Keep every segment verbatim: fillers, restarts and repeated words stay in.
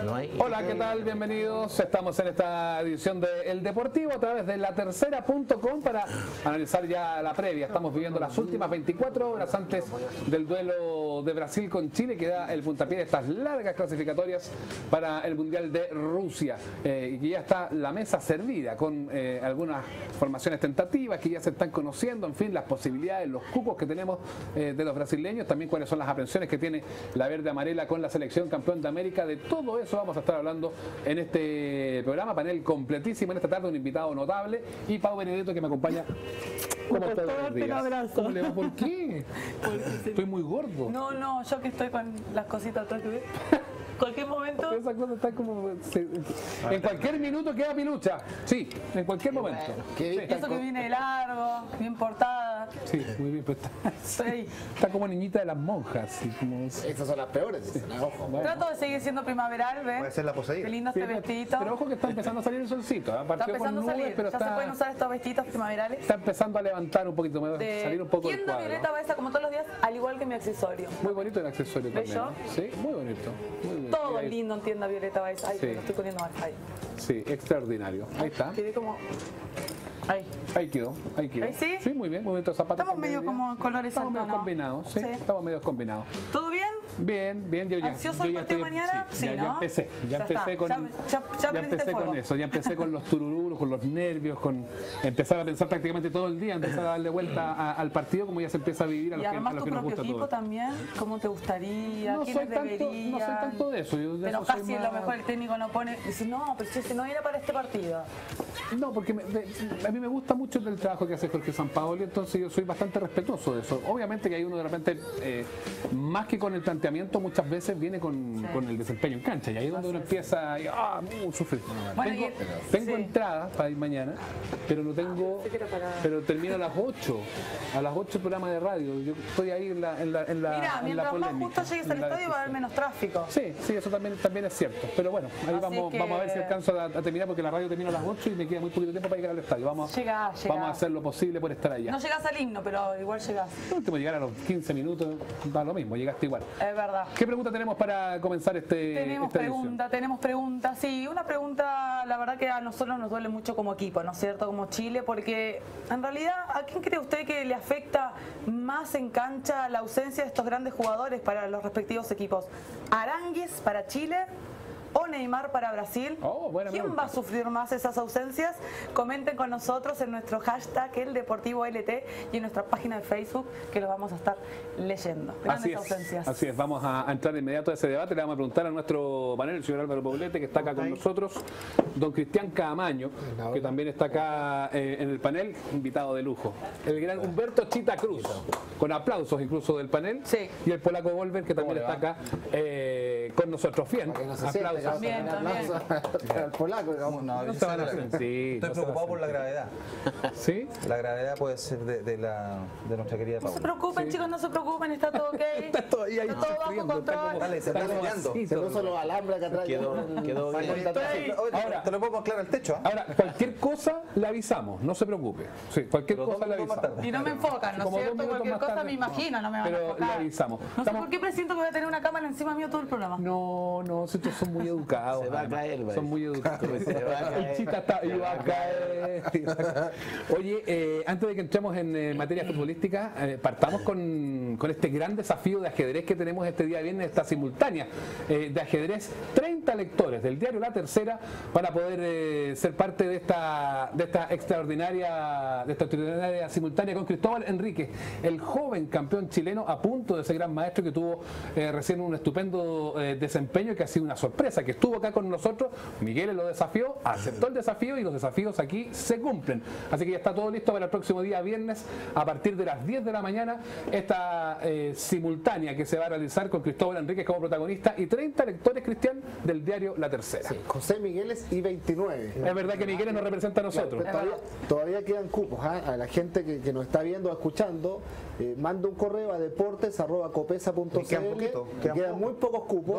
No hay... Hola, ¿qué tal? Bienvenidos. Estamos en esta edición de El Deportivo a través de la tercera punto com para analizar ya la previa. Estamos viviendo las últimas veinticuatro horas antes del duelo de Brasil con Chile, que da el puntapié de estas largas clasificatorias para el Mundial de Rusia. Eh, y que ya está la mesa servida con eh, algunas formaciones tentativas que ya se están conociendo, en fin, las posibilidades, los cupos que tenemos eh, de los brasileños, también cuáles son las aprensiones que tiene la verde amarela con la selección campeón de América. De todo eso vamos a estar hablando en este programa, panel completísimo en esta tarde, un invitado notable y Pau Benedetto, que me acompaña como todos los días. ¿Cómo le va? ¿Por qué? Estoy muy gordo. No, no, yo que estoy con las cositas atrás que ve. Cualquier momento. Esa cosa está como. Se, en cualquier minuto queda pilucha. Sí, en cualquier momento. Bueno, sí, eso que viene de largo, bien portada. Sí, muy bien, pero está, sí, está como niñita de las monjas. Sí, como... Esas son las peores. Sí. Ojo, bueno. Trato de seguir siendo primaveral, ¿ves? Puede ser la poseída. Qué lindo este sí, vestidito. Pero ojo que está empezando a salir el solcito. ¿eh? Está empezando a salir. Pero ya está, se pueden usar estos vestiditos primaverales. Está empezando a levantar un poquito, de, salir un poco del cuadro. Violeta Baeza, como todos los días, al igual que mi accesorio. Muy bonito el accesorio también. ¿No? Sí, muy bonito. Muy bonito. Todo es lindo en tienda Violeta Baeza. Ay, sí. Lo estoy poniendo mal. Ahí. Sí, extraordinario. Ahí está. Quedé como... Ahí. Ahí quedó, ahí quedó. ¿Ahí sí? Sí, muy bien, muy bien. Zapatos estamos medio bien. Como colores Estamos medio combinados, sí, sí, estamos medio combinados. ¿Todo bien? Bien, bien. Yo ya, ¿Ansioso yo ya el partido estoy, mañana? Sí, Sí, ya, ¿no? ya empecé, ya, ya empecé está. con, ya, ya, ya ya empecé con eso, ya empecé con los turururos, con los nervios, con empezar a pensar prácticamente todo el día, empezar a darle vuelta a, al partido como ya se empieza a vivir a los y que, a los que nos gusta todo. ¿Y equipo también? ¿Cómo te gustaría? No soy, tanto, no soy tanto de eso. Yo de pero eso casi soy más... más... lo mejor el técnico no pone, dice, no, pero si ese no era para este partido. No, porque me, me, a mí me gusta mucho el trabajo que hace Jorge Sampaoli, entonces yo soy bastante respetuoso de eso. Obviamente que hay uno de repente, eh, más que con el planteamiento, muchas veces viene con, sí. con el desempeño en cancha, y ahí es donde uno empieza y, ah, uh, sufrir. Bueno, tengo y, tengo sí. entradas para ir mañana, pero no tengo, pero termino a las ocho, a las ocho programas de radio. Yo estoy ahí en la en la, en la, Mira, en mientras la polémica, más justo llegues al estadio va a haber menos tráfico. Sí, sí, eso también, también es cierto. Pero bueno, ahí vamos, que... vamos a ver si alcanzo a, a terminar, porque la radio termina a las ocho y me queda muy poquito tiempo para llegar al estadio. Vamos, llega, vamos llega. a hacer lo posible por estar allá. No llegas al himno, pero igual llegas. El último llegar a los quince minutos da lo mismo, llegaste igual. Es verdad. ¿Qué pregunta tenemos para comenzar este Tenemos esta pregunta, edición? tenemos preguntas. Sí, una pregunta, la verdad que a nosotros nos duele mucho como equipo, ¿no es cierto? Como Chile, porque en realidad, ¿a quién cree usted que le afecta más en cancha la ausencia de estos grandes jugadores para los respectivos equipos? ¿Arangues para Chile o Neymar para Brasil? Oh, buena ¿Quién pregunta. va a sufrir más esas ausencias? Comenten con nosotros en nuestro hashtag El Deportivo L T y en nuestra página de Facebook, que lo vamos a estar leyendo. Grandes así es, ausencias. Así es, vamos a, a entrar de inmediato a ese debate. Le vamos a preguntar a nuestro panel, el señor Álvaro Poblete, que está acá con nosotros, don Cristian Camaño, que también está acá eh, en el panel, invitado de lujo. El gran Humberto Chita Cruz, con aplausos incluso del panel, sí. Y el polaco Volver, que también está acá eh, con nosotros. Bien, aplausos. También, también. Al polaco, digamos. No, no se van a hacer. Sí, estoy no preocupado por la gravedad. ¿Sí? La gravedad puede ser de, de, la, de nuestra querida Paula. No se preocupen, sí. Chicos, no se preocupen, está todo ok. Está todo, ahí, ahí está todo bajo control. Dale, se está peleando. Se puso los alambres acá atrás. Quedó, quedó bien. Ahora, te lo podemos aclarar al techo. ¿eh? Ahora, cualquier cosa le avisamos, no se preocupe. Sí, cualquier Pero cosa le avisamos. Y no me enfocan, ¿no es cierto? Cualquier cosa tarde, me imagino, no me van pero a enfocar. Le avisamos. No sé Estamos... por qué presiento que voy a tener una cámara encima mío todo el programa. No, no, estos son muy educados. Se va a caer, Son muy educados. Se va a caer. El Chita está, iba a caer. Oye, eh, antes de que entremos en eh, materia futbolística, eh, partamos con, con este gran desafío de ajedrez que tenemos este día viernes, esta simultánea eh, de ajedrez. treinta lectores del diario La Tercera para poder eh, ser parte de esta, de esta extraordinaria de esta extraordinaria simultánea con Cristóbal Enríquez, el joven campeón chileno, a punto de ser gran maestro, que tuvo eh, recién un estupendo eh, desempeño, que ha sido una sorpresa, que estuvo acá con nosotros. Miguel lo desafió, aceptó el desafío y los desafíos aquí se cumplen. Así que ya está todo listo para el próximo día viernes a partir de las diez de la mañana, esta eh, simultánea que se va a realizar con Cristóbal Enríquez como protagonista y treinta lectores, Cristian, del diario La Tercera. Sí, José Migueles y veintinueve. Es verdad que Miguel nos representa a nosotros. Claro, todavía, todavía quedan cupos, ¿eh? A la gente que, que nos está viendo o escuchando, eh, manda un correo a deportes arroba copesa punto c l. Quedan, quedan muy pocos cupos.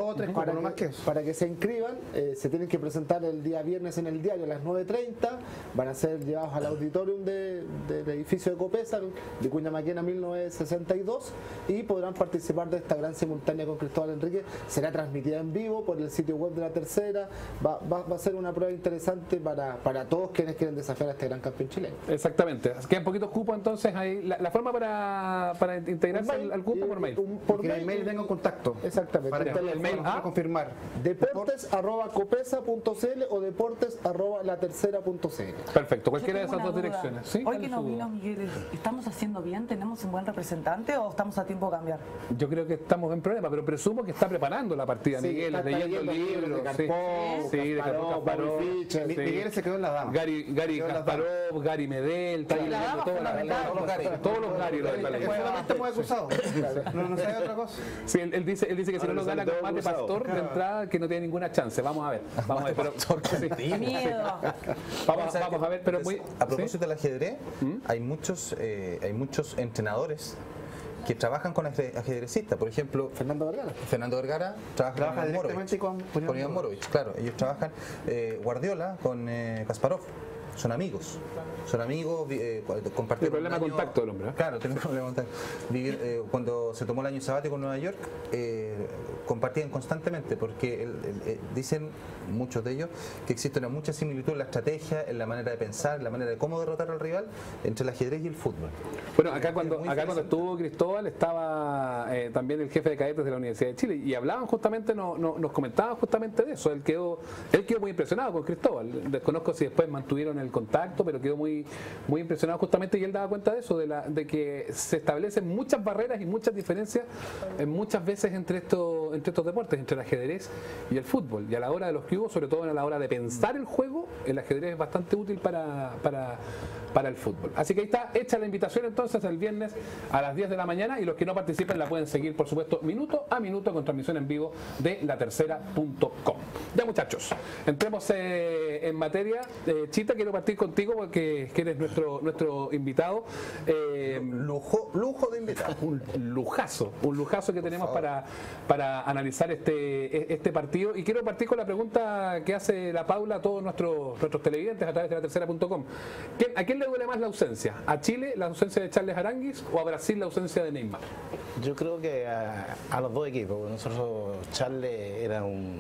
dos o tres cupos, para, no que, más que eso. para que se inscriban, eh, se tienen que presentar el día viernes en el diario a las nueve treinta, van a ser llevados al auditorium de, del edificio de Copesa, de Cuña Maquena mil novecientos sesenta y dos, y podrán participar de esta gran simultánea con Cristóbal Enrique. Será transmitida en vivo por el sitio web de La Tercera. Va, va, va a ser una prueba interesante para, para todos quienes quieren desafiar a este gran campeón chileno. Exactamente. Quedan poquitos cupos, entonces ahí la, la forma para, para integrarse Por mail, al, al cupo y- por mail. un- por Porque en el mail venga en contacto. Exactamente. Para Un que teléfono. el mail, para ah, confirmar. deportes arroba copesa punto cl o deportes arroba latercera punto cl. Perfecto, Yo cualquiera de tengo esas una dos duda. direcciones. ¿Sí? Hoy ¿Cuál que es nos su vino duda? Miguel, ¿estamos haciendo bien? ¿Tenemos un buen representante o estamos a tiempo de cambiar? Yo creo que estamos en problema, pero presumo que está preparando la partida, Sí, Miguel, está leyendo el leyendo libro. libros de sí. Karpov, Sí, de Kasparov, Karpov, Kasparov, Bobby Fischer. Mi- sí. Miguel se quedó en la dama. Gary, Gary Quedó en la Kasparov, Gary Medel, está Sí, la leyendo dama toda la- fundamental. todos los Gary, todos los Gary lo del Es que Valencia. solamente hemos acusado. No, no sabe otra cosa. Sí, él, él dice, él dice que si no Ahora lo le gana sale con todo mate cruzado. pastor de entrada, que no tiene ninguna chance. Vamos a ver. Vamos a ver. Pero, sí. Miedo. Vamos, vamos a ver, pero muy. A propósito del ajedrez, hay muchos eh, hay muchos entrenadores que trabajan con ajedre- ajedrecistas. Por ejemplo, Fernando Vergara. Fernando Vergara trabaja, Trabaja con Iván directamente Morovich. con- con Iván Iván Morovich, claro. Ellos trabajan. eh, Guardiola con eh, Kasparov. Son amigos. Son amigos, vi- eh, cu- compartieron Tiene problema un de año- contacto el hombre, ¿eh? Claro, tiene problema de contacto. Vivir, eh, cuando se tomó el año sabático en Nueva York, eh, compartían constantemente, porque el- el- eh, dicen muchos de ellos que existe una mucha similitud en la estrategia, en la manera de pensar, en la manera de cómo derrotar al rival entre el ajedrez y el fútbol. Bueno, acá cuando, Muy acá cuando interesante. estuvo Cristóbal estaba eh, también el jefe de cadetes de la Universidad de Chile y hablaban justamente, no, no- nos comentaban justamente de eso. Él quedó, él quedó muy impresionado con Cristóbal. Desconozco si después mantuvieron el contacto, pero quedó muy, muy impresionado justamente y él daba cuenta de eso, de, la, de que se establecen muchas barreras y muchas diferencias eh, muchas veces entre estos, entre estos deportes, entre el ajedrez y el fútbol. Y a la hora de los que hubo, sobre todo a la hora de pensar el juego, el ajedrez es bastante útil para, para, para el fútbol. Así que ahí está hecha la invitación entonces el viernes a las diez de la mañana y los que no participen la pueden seguir, por supuesto, minuto a minuto con transmisión en vivo de la tercera punto com. Ya, muchachos, entremos eh, en materia. Eh, Chita, quiero partir contigo porque que eres nuestro, nuestro invitado. Eh, Lujo, lujo de invitado. un lujazo, un lujazo que tenemos para, para analizar este, este partido. Y quiero partir con la pregunta que hace la Paula a todos nuestros, nuestros televidentes a través de la tercera punto com. ¿Quién- ¿A quién le duele más la ausencia? ¿A Chile la ausencia de Charles Aranguis o a Brasil la ausencia de Neymar? Yo creo que a, a los dos equipos. Nosotros, Charles era un,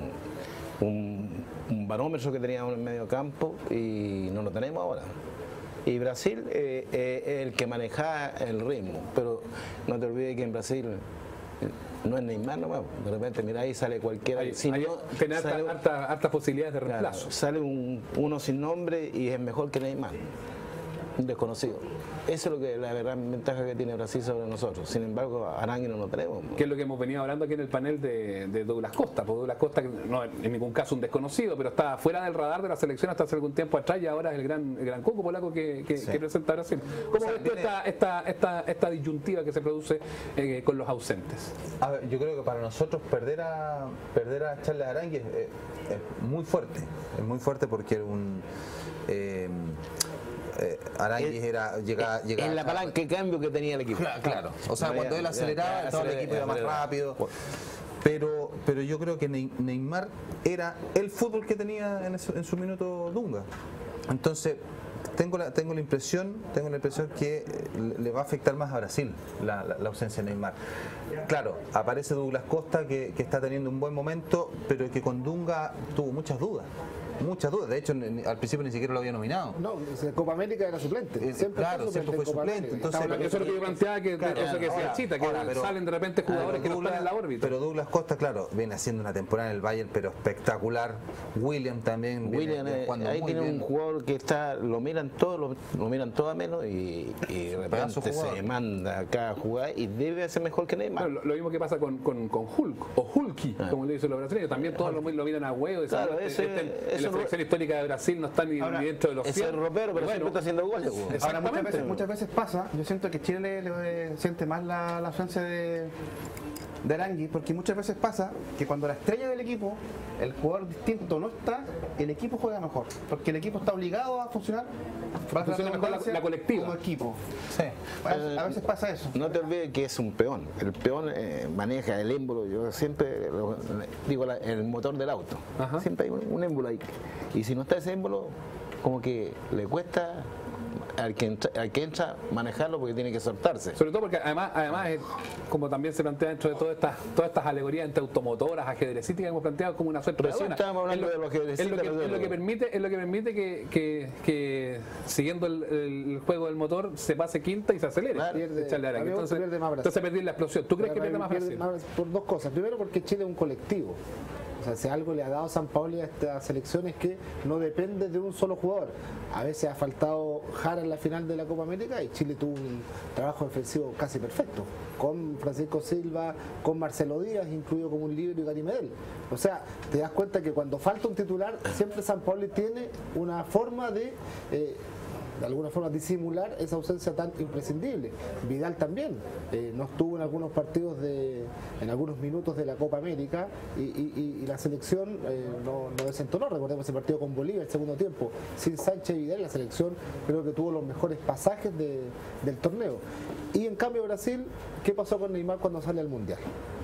un, un barómetro que teníamos en el medio campo y no lo tenemos ahora. Y Brasil eh, eh, es el que maneja el ritmo, pero no te olvides que en Brasil eh, no es Neymar nomás. De repente, mira, ahí sale cualquiera. Hay, Si hay- no, tiene harta- sale- harta- hartas posibilidades de claro, reemplazo. sale un- uno sin nombre y es mejor que Neymar. Un desconocido. Eso es lo que la gran ventaja que tiene Brasil sobre nosotros. Sin embargo, Arangui no lo tenemos. Que es lo que hemos venido hablando aquí en el panel de, de Douglas Costa. Porque Douglas Costa, que no es en ningún caso un desconocido, pero está fuera del radar de la selección hasta hace algún tiempo atrás y ahora es el gran, el gran coco polaco que, que, Sí. que presenta Brasil. ¿Cómo O sea, ves tú viene- esta, esta, esta, esta disyuntiva que se produce eh, con los ausentes? A ver, yo creo que para nosotros perder a perder a Charles Aranguis es, es muy fuerte, es muy fuerte porque un eh, eh, Aranguis era llegaba, llegaba en la palanca de cambio que tenía el equipo. Claro, claro. O sea, No, cuando ya, él ya, aceleraba, ya, todo el acelera- equipo iba más acelera. rápido. Pero, pero yo creo que Ney- Neymar era el fútbol que tenía en, su- en su minuto Dunga. Entonces, tengo la, tengo la impresión, tengo la impresión que eh, le- le va a afectar más a Brasil la, la- la ausencia de Neymar. Claro, aparece Douglas Costa que, que está teniendo un buen momento, pero que con Dunga tuvo muchas dudas. Muchas dudas. De hecho, ni- al principio ni siquiera lo había nominado. No, en Copa América era suplente. Eh, Siempre claro, siempre en fue Copa suplente, América. entonces- Estaba Eso es lo que yo planteaba, que, Claro, eso que decía ahora- Chita, que ahora, pero- salen de repente jugadores que no están en la órbita. Pero Douglas Costa, claro, viene haciendo una temporada en el Bayern, pero espectacular. William también. viene- William, viene eh, jugando ahí muy tiene bien. un jugador que está, lo miran todos, lo, lo miran todo a menos y, y de Pedazo repente jugador. se manda acá a jugar y debe ser mejor que Neymar. Bueno, lo, lo mismo que pasa con, con, con Hulk o Hulky, Ah. como le dicen los brasileños. También todos lo, lo miran a huevo. Dicen, Claro, este- ese- este en eso la no- selección histórica de Brasil no está ni, Ahora, ni dentro de los Ese es cien. ropero, pero Bueno, siempre está haciendo goles. güey. Ahora muchas Exactamente. veces, muchas veces pasa, yo siento que Chile le, le siente más la, la ausencia de, de Arangui, porque muchas veces pasa que cuando la estrella del equipo, el jugador distinto no está, el equipo juega mejor, porque el equipo está obligado a funcionar funciona mejor la, la colectiva. Como equipo. Sí. A veces, a veces pasa eso. No te olvides que es un peón. El peón eh, maneja el émbolo. Yo siempre lo- digo la- el motor del auto. Ajá. Siempre hay un, un émbolo ahí. Y si no está ese émbolo, como que le cuesta al que entra, al que entra manejarlo porque tiene que soltarse. Sobre todo porque además, además es, como también se plantea dentro de todas estas, todas estas alegorías entre automotoras, ajedrecísticas que hemos planteado como una suerte de Recién aduana. estábamos hablando Es de los es lo ajedrecistas, que, los de es lo que los- permite, es lo que permite que, que, que siguiendo el, el juego del motor se pase quinta y se acelere. Claro. Pierde- echarle arenque. a mí me Entonces, pierde más Brasil. entonces perder la explosión. ¿Tú crees que pierde más Pierde Brasil? más por dos cosas. Primero, porque Chile es un colectivo. O sea, si algo le ha dado San Paoli a esta selección es que no depende de un solo jugador. A veces ha faltado Jara en la final de la Copa América y Chile tuvo un trabajo defensivo casi perfecto. Con Francisco Silva, con Marcelo Díaz, incluido como un líbero y Gary Medel. O sea, te das cuenta que cuando falta un titular, siempre San Paoli tiene una forma de... eh, de alguna forma disimular esa ausencia tan imprescindible. Vidal también eh, no estuvo en algunos partidos de, en algunos minutos de la Copa América y, y- y- y la selección eh, no, no desentonó. Recordemos ese partido con Bolivia el segundo tiempo. Sin Sánchez y Vidal, la selección creo que tuvo los mejores pasajes de- del torneo. Y en cambio Brasil, ¿qué pasó con Neymar cuando sale al Mundial?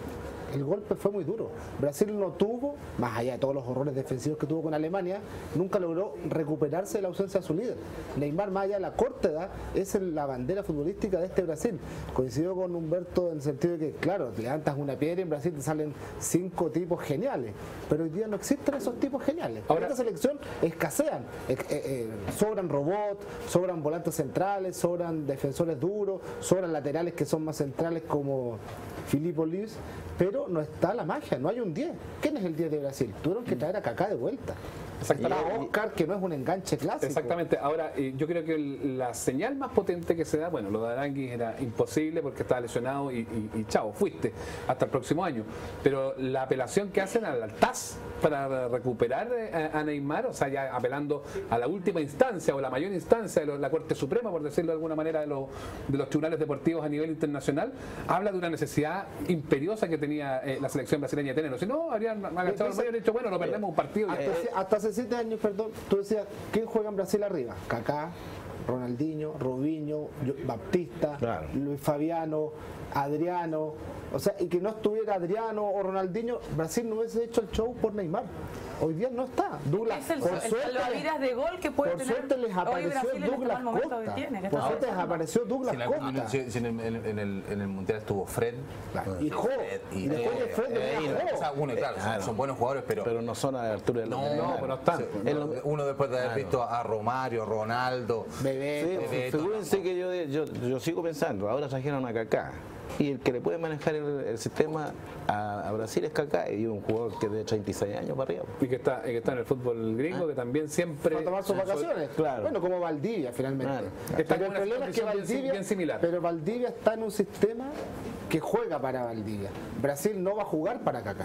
El golpe fue muy duro. Brasil no tuvo, más allá de todos los horrores defensivos que tuvo con Alemania, nunca logró recuperarse de la ausencia de su líder. Neymar, más allá de la corta edad, es el- la bandera futbolística de este Brasil. Coincidió con Humberto en el sentido de que, claro, te levantas una piedra y en Brasil te salen cinco tipos geniales, pero hoy día no existen esos tipos geniales. Ahora- En esta selección escasean, Eh, eh, eh, sobran robots, sobran volantes centrales, sobran defensores duros, sobran laterales que son más centrales como Filippo Luis, pero no está la magia, no hay un diez. ¿Quién es el diez de Brasil? Tuvieron que traer a Kaká de vuelta. Exactamente. Está Oscar, que no es un enganche clásico. Exactamente. Ahora, eh, yo creo que el- la señal más potente que se da, bueno, lo de Aranguis era imposible porque estaba lesionado y, y, y chao, fuiste hasta el próximo año. Pero la apelación que hacen al T A S para recuperar eh, a, a Neymar, o sea, ya apelando a la última instancia o la mayor instancia de lo- la Corte Suprema, por decirlo de alguna manera, de, los de los tribunales deportivos a nivel internacional, habla de una necesidad imperiosa que tenía eh, la selección brasileña de tenerlo. Si no, habrían agachado el mayor y dicho, bueno, lo perdemos un partido. y- Hasta, hace- hasta hace siete años, perdón, tú decías, ¿quién juega en Brasil arriba? Kaká, Ronaldinho, Robinho, Yo- Baptista, Claro. Luis Fabiano, Adriano. O sea, y que no estuviera Adriano o Ronaldinho, Brasil no hubiese hecho el show por Neymar. Hoy día no está. Douglas, Es el, por el suerte, salvavidas de gol que puede por tener suerte les hoy apareció Brasil en este Douglas mal momento Costa. que tiene. Que Por está suerte les pasando. apareció Douglas Si en, Costa. algún- si- si en el, en- en el, en el Mundial estuvo Fred. Y Jo. Y después de Fred venía Jo. o sea, uno, claro, son- Claro. son buenos jugadores, pero, Pero no son a la altura de los no, de no, Neymar. pero no están. sí, Es uno, lo- uno después de haber Claro. visto a Romario, Ronaldo. Bebé. Sí, Bebeto, figúrense que yo, yo, yo sigo pensando, ahora trajeron a Kaká y el que le puede manejar el, el sistema a, a Brasil es Kaká y un jugador que de treinta y seis años para arriba. y que está, y que está en el fútbol gringo, que también siempre... Para tomar sus vacaciones. Claro. Bueno, como Valdivia finalmente. Claro. Está Pero con el una problema es que condición bien sim- Valdivia, bien similar. pero Valdivia está en un sistema que juega para Valdivia. Brasil no va a jugar para Kaká.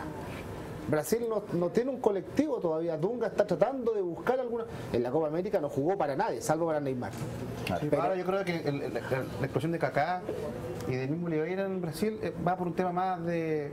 Brasil no, no tiene un colectivo todavía. Dunga está tratando de buscar alguna. En la Copa América no jugó para nadie, salvo para Neymar. Sí, Pero- ahora yo creo que el- el- la, la explosión de Kaká y del mismo Oliveira en Brasil eh, va por un tema más de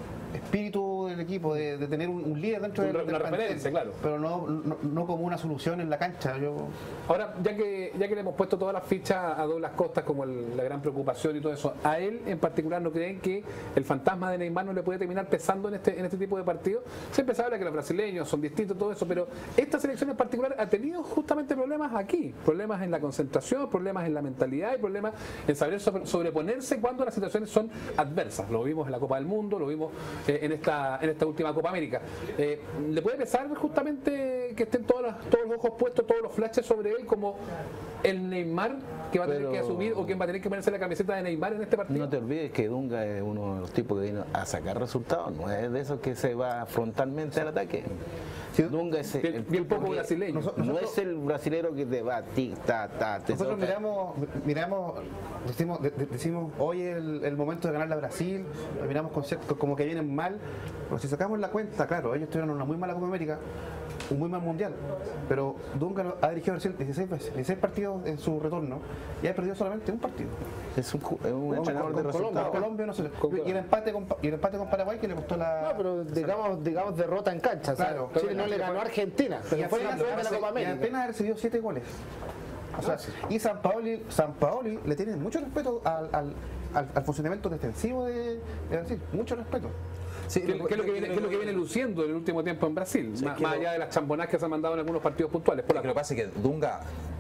espíritu del equipo, de, de tener un, un líder dentro Un del, re- del una plantel, referencia, claro. pero no, no, no como una solución en la cancha. Yo, Ahora, ya que, ya que le hemos puesto todas las fichas a Douglas Costa como el- la gran preocupación y todo eso, ¿a él en particular no creen que el fantasma de Neymar no le puede terminar pesando en este, en este tipo de partidos? Siempre se habla que los brasileños son distintos, todo eso, pero esta selección en particular ha tenido justamente problemas aquí, problemas en la concentración, problemas en la mentalidad y problemas en saber sobre- sobreponerse cuando las situaciones son adversas. Lo vimos en la Copa del Mundo, lo vimos eh, en, esta, en esta última Copa América. Eh, ¿Le puede pesar justamente que estén todos los, todos los ojos puestos, todos los flashes sobre él como el Neymar que va a tener Pero- que asumir o quien va a tener que ponerse la camiseta de Neymar en este partido? No te olvides que Dunga es uno de los tipos que vino a sacar resultados, no es de esos que se va frontalmente al ataque. Dunga es el, Bien- el bien tipo poco que- brasileño. no Nosotros- es el brasilero que te va tic, ta, ta, te nosotros toca. miramos, miramos decimos, de- de- decimos hoy es el, el momento de ganar a Brasil, lo miramos conceptos como que vienen mal, pero si sacamos la cuenta, claro, ellos tuvieron una muy mala Copa América, un muy mal mundial, pero Dunga lo- ha dirigido a Brasil dieciséis veces, dieciséis partidos en su retorno y ha perdido solamente un partido. Es un, ju- es un entrenador de Con Colombia, resultados. Colombia no sé, y el empate con, y el empate con Paraguay que le costó la. No, pero digamos, digamos derrota en cancha. o sea, Claro, Chile claro. no le ganó a Argentina, y pero fue apenas, campeón de la Copa y América. apenas ha recibido siete goles. O sea, y San Paoli, San Paoli le tiene mucho respeto al, al, al, al funcionamiento defensivo de, de Brasil, mucho respeto. Sí, ¿Qué, qué es lo que viene, qué es lo que viene luciendo en el último tiempo en Brasil? Sí, más que más lo- allá de las chambonadas que se han mandado en algunos partidos puntuales. Por Lo la que pasa es que Dunga,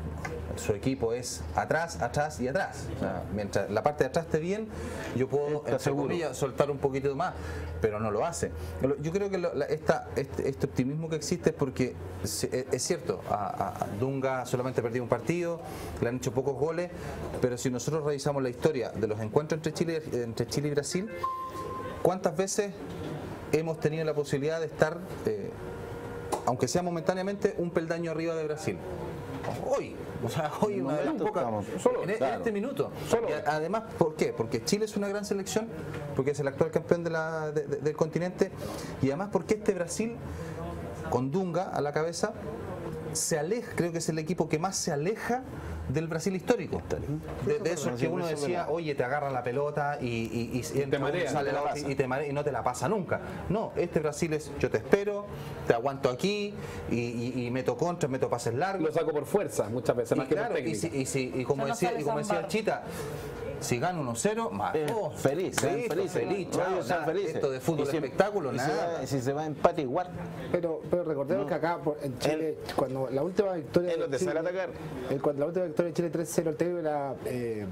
su equipo es atrás, atrás y atrás. O sea, mientras la parte de atrás esté bien, yo puedo, entre comillas, soltar un poquito más, pero no lo hace. Lo- Yo creo que lo- la- esta, este, este optimismo que existe es porque se- es, es cierto, a, a- a Dunga solamente perdió un partido, le han hecho pocos goles, pero si nosotros revisamos la historia de los encuentros entre Chile, entre Chile y Brasil, ¿cuántas veces hemos tenido la posibilidad de estar, eh, aunque sea momentáneamente, un peldaño arriba de Brasil? Hoy, o sea, hoy una de las momento pocas, estamos, solo, en, en claro. este minuto. Solo. Y a- además, ¿por qué? Porque Chile es una gran selección, porque es el actual campeón de la- de- de- del continente, y además porque este Brasil, con Dunga a la cabeza, se aleja, creo que es el equipo que más se aleja del Brasil histórico. De, de esos que uno decía, oye, te agarra la pelota y, y, y entra uno, marea, sale te la la otra pasa. y te marea y no te la pasa nunca. No, este Brasil es, yo te espero, te aguanto aquí y, y- y meto contra, meto pases largos. Lo saco por fuerza muchas veces, Y más que por claro, y, técnica. si, y, si- y como Ya no decía, sale y como decía zambar. Chita, si gana uno cero, más. Eh, oh, feliz, sean listo, felices. feliz, No, chao, ellos sean nada, felices. esto de fútbol Y si- espectáculo, y si nada. va- Si se va a empate igual, Pero, pero recordemos que acá por- en Chile, cuando la última victoria él no de te Chile, sale a atacar. el- cuando la última victoria de Chile tres cero, el técnico era eh,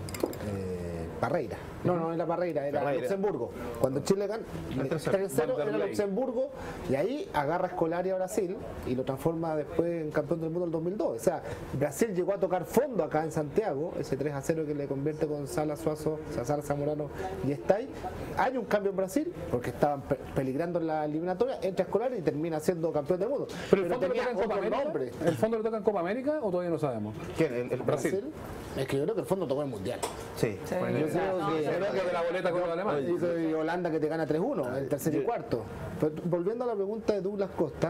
eh, Parreira. No, no era Parreira, era Parreira. Luxemburgo. Cuando Chile gana tres cero era Vanderlei. Luxemburgo y ahí agarra Scolari a Brasil y lo transforma después en campeón del mundo en el dos mil dos. O sea, Brasil llegó a tocar fondo acá en Santiago, ese tres a cero que le convierte con Sala Suazo, Sala Zamorano y Estay. Hay un cambio en Brasil porque estaban pe- peligrando en la eliminatoria, entra Scolari y termina siendo campeón del mundo. Pero el fondo le tenía toca en Copa otro América. nombre. ¿El fondo le toca en Copa América o todavía no sabemos? ¿Quién? El, el Brasil. Brasil. Es que yo creo que el fondo tocó el mundial. Sí. Sí. Bueno, Yo creo No, que, yo Creo que de la boleta con los alemanes. y soy Holanda que te gana tres uno, el tercer y cuarto. Pero volviendo a la pregunta de Douglas Costa,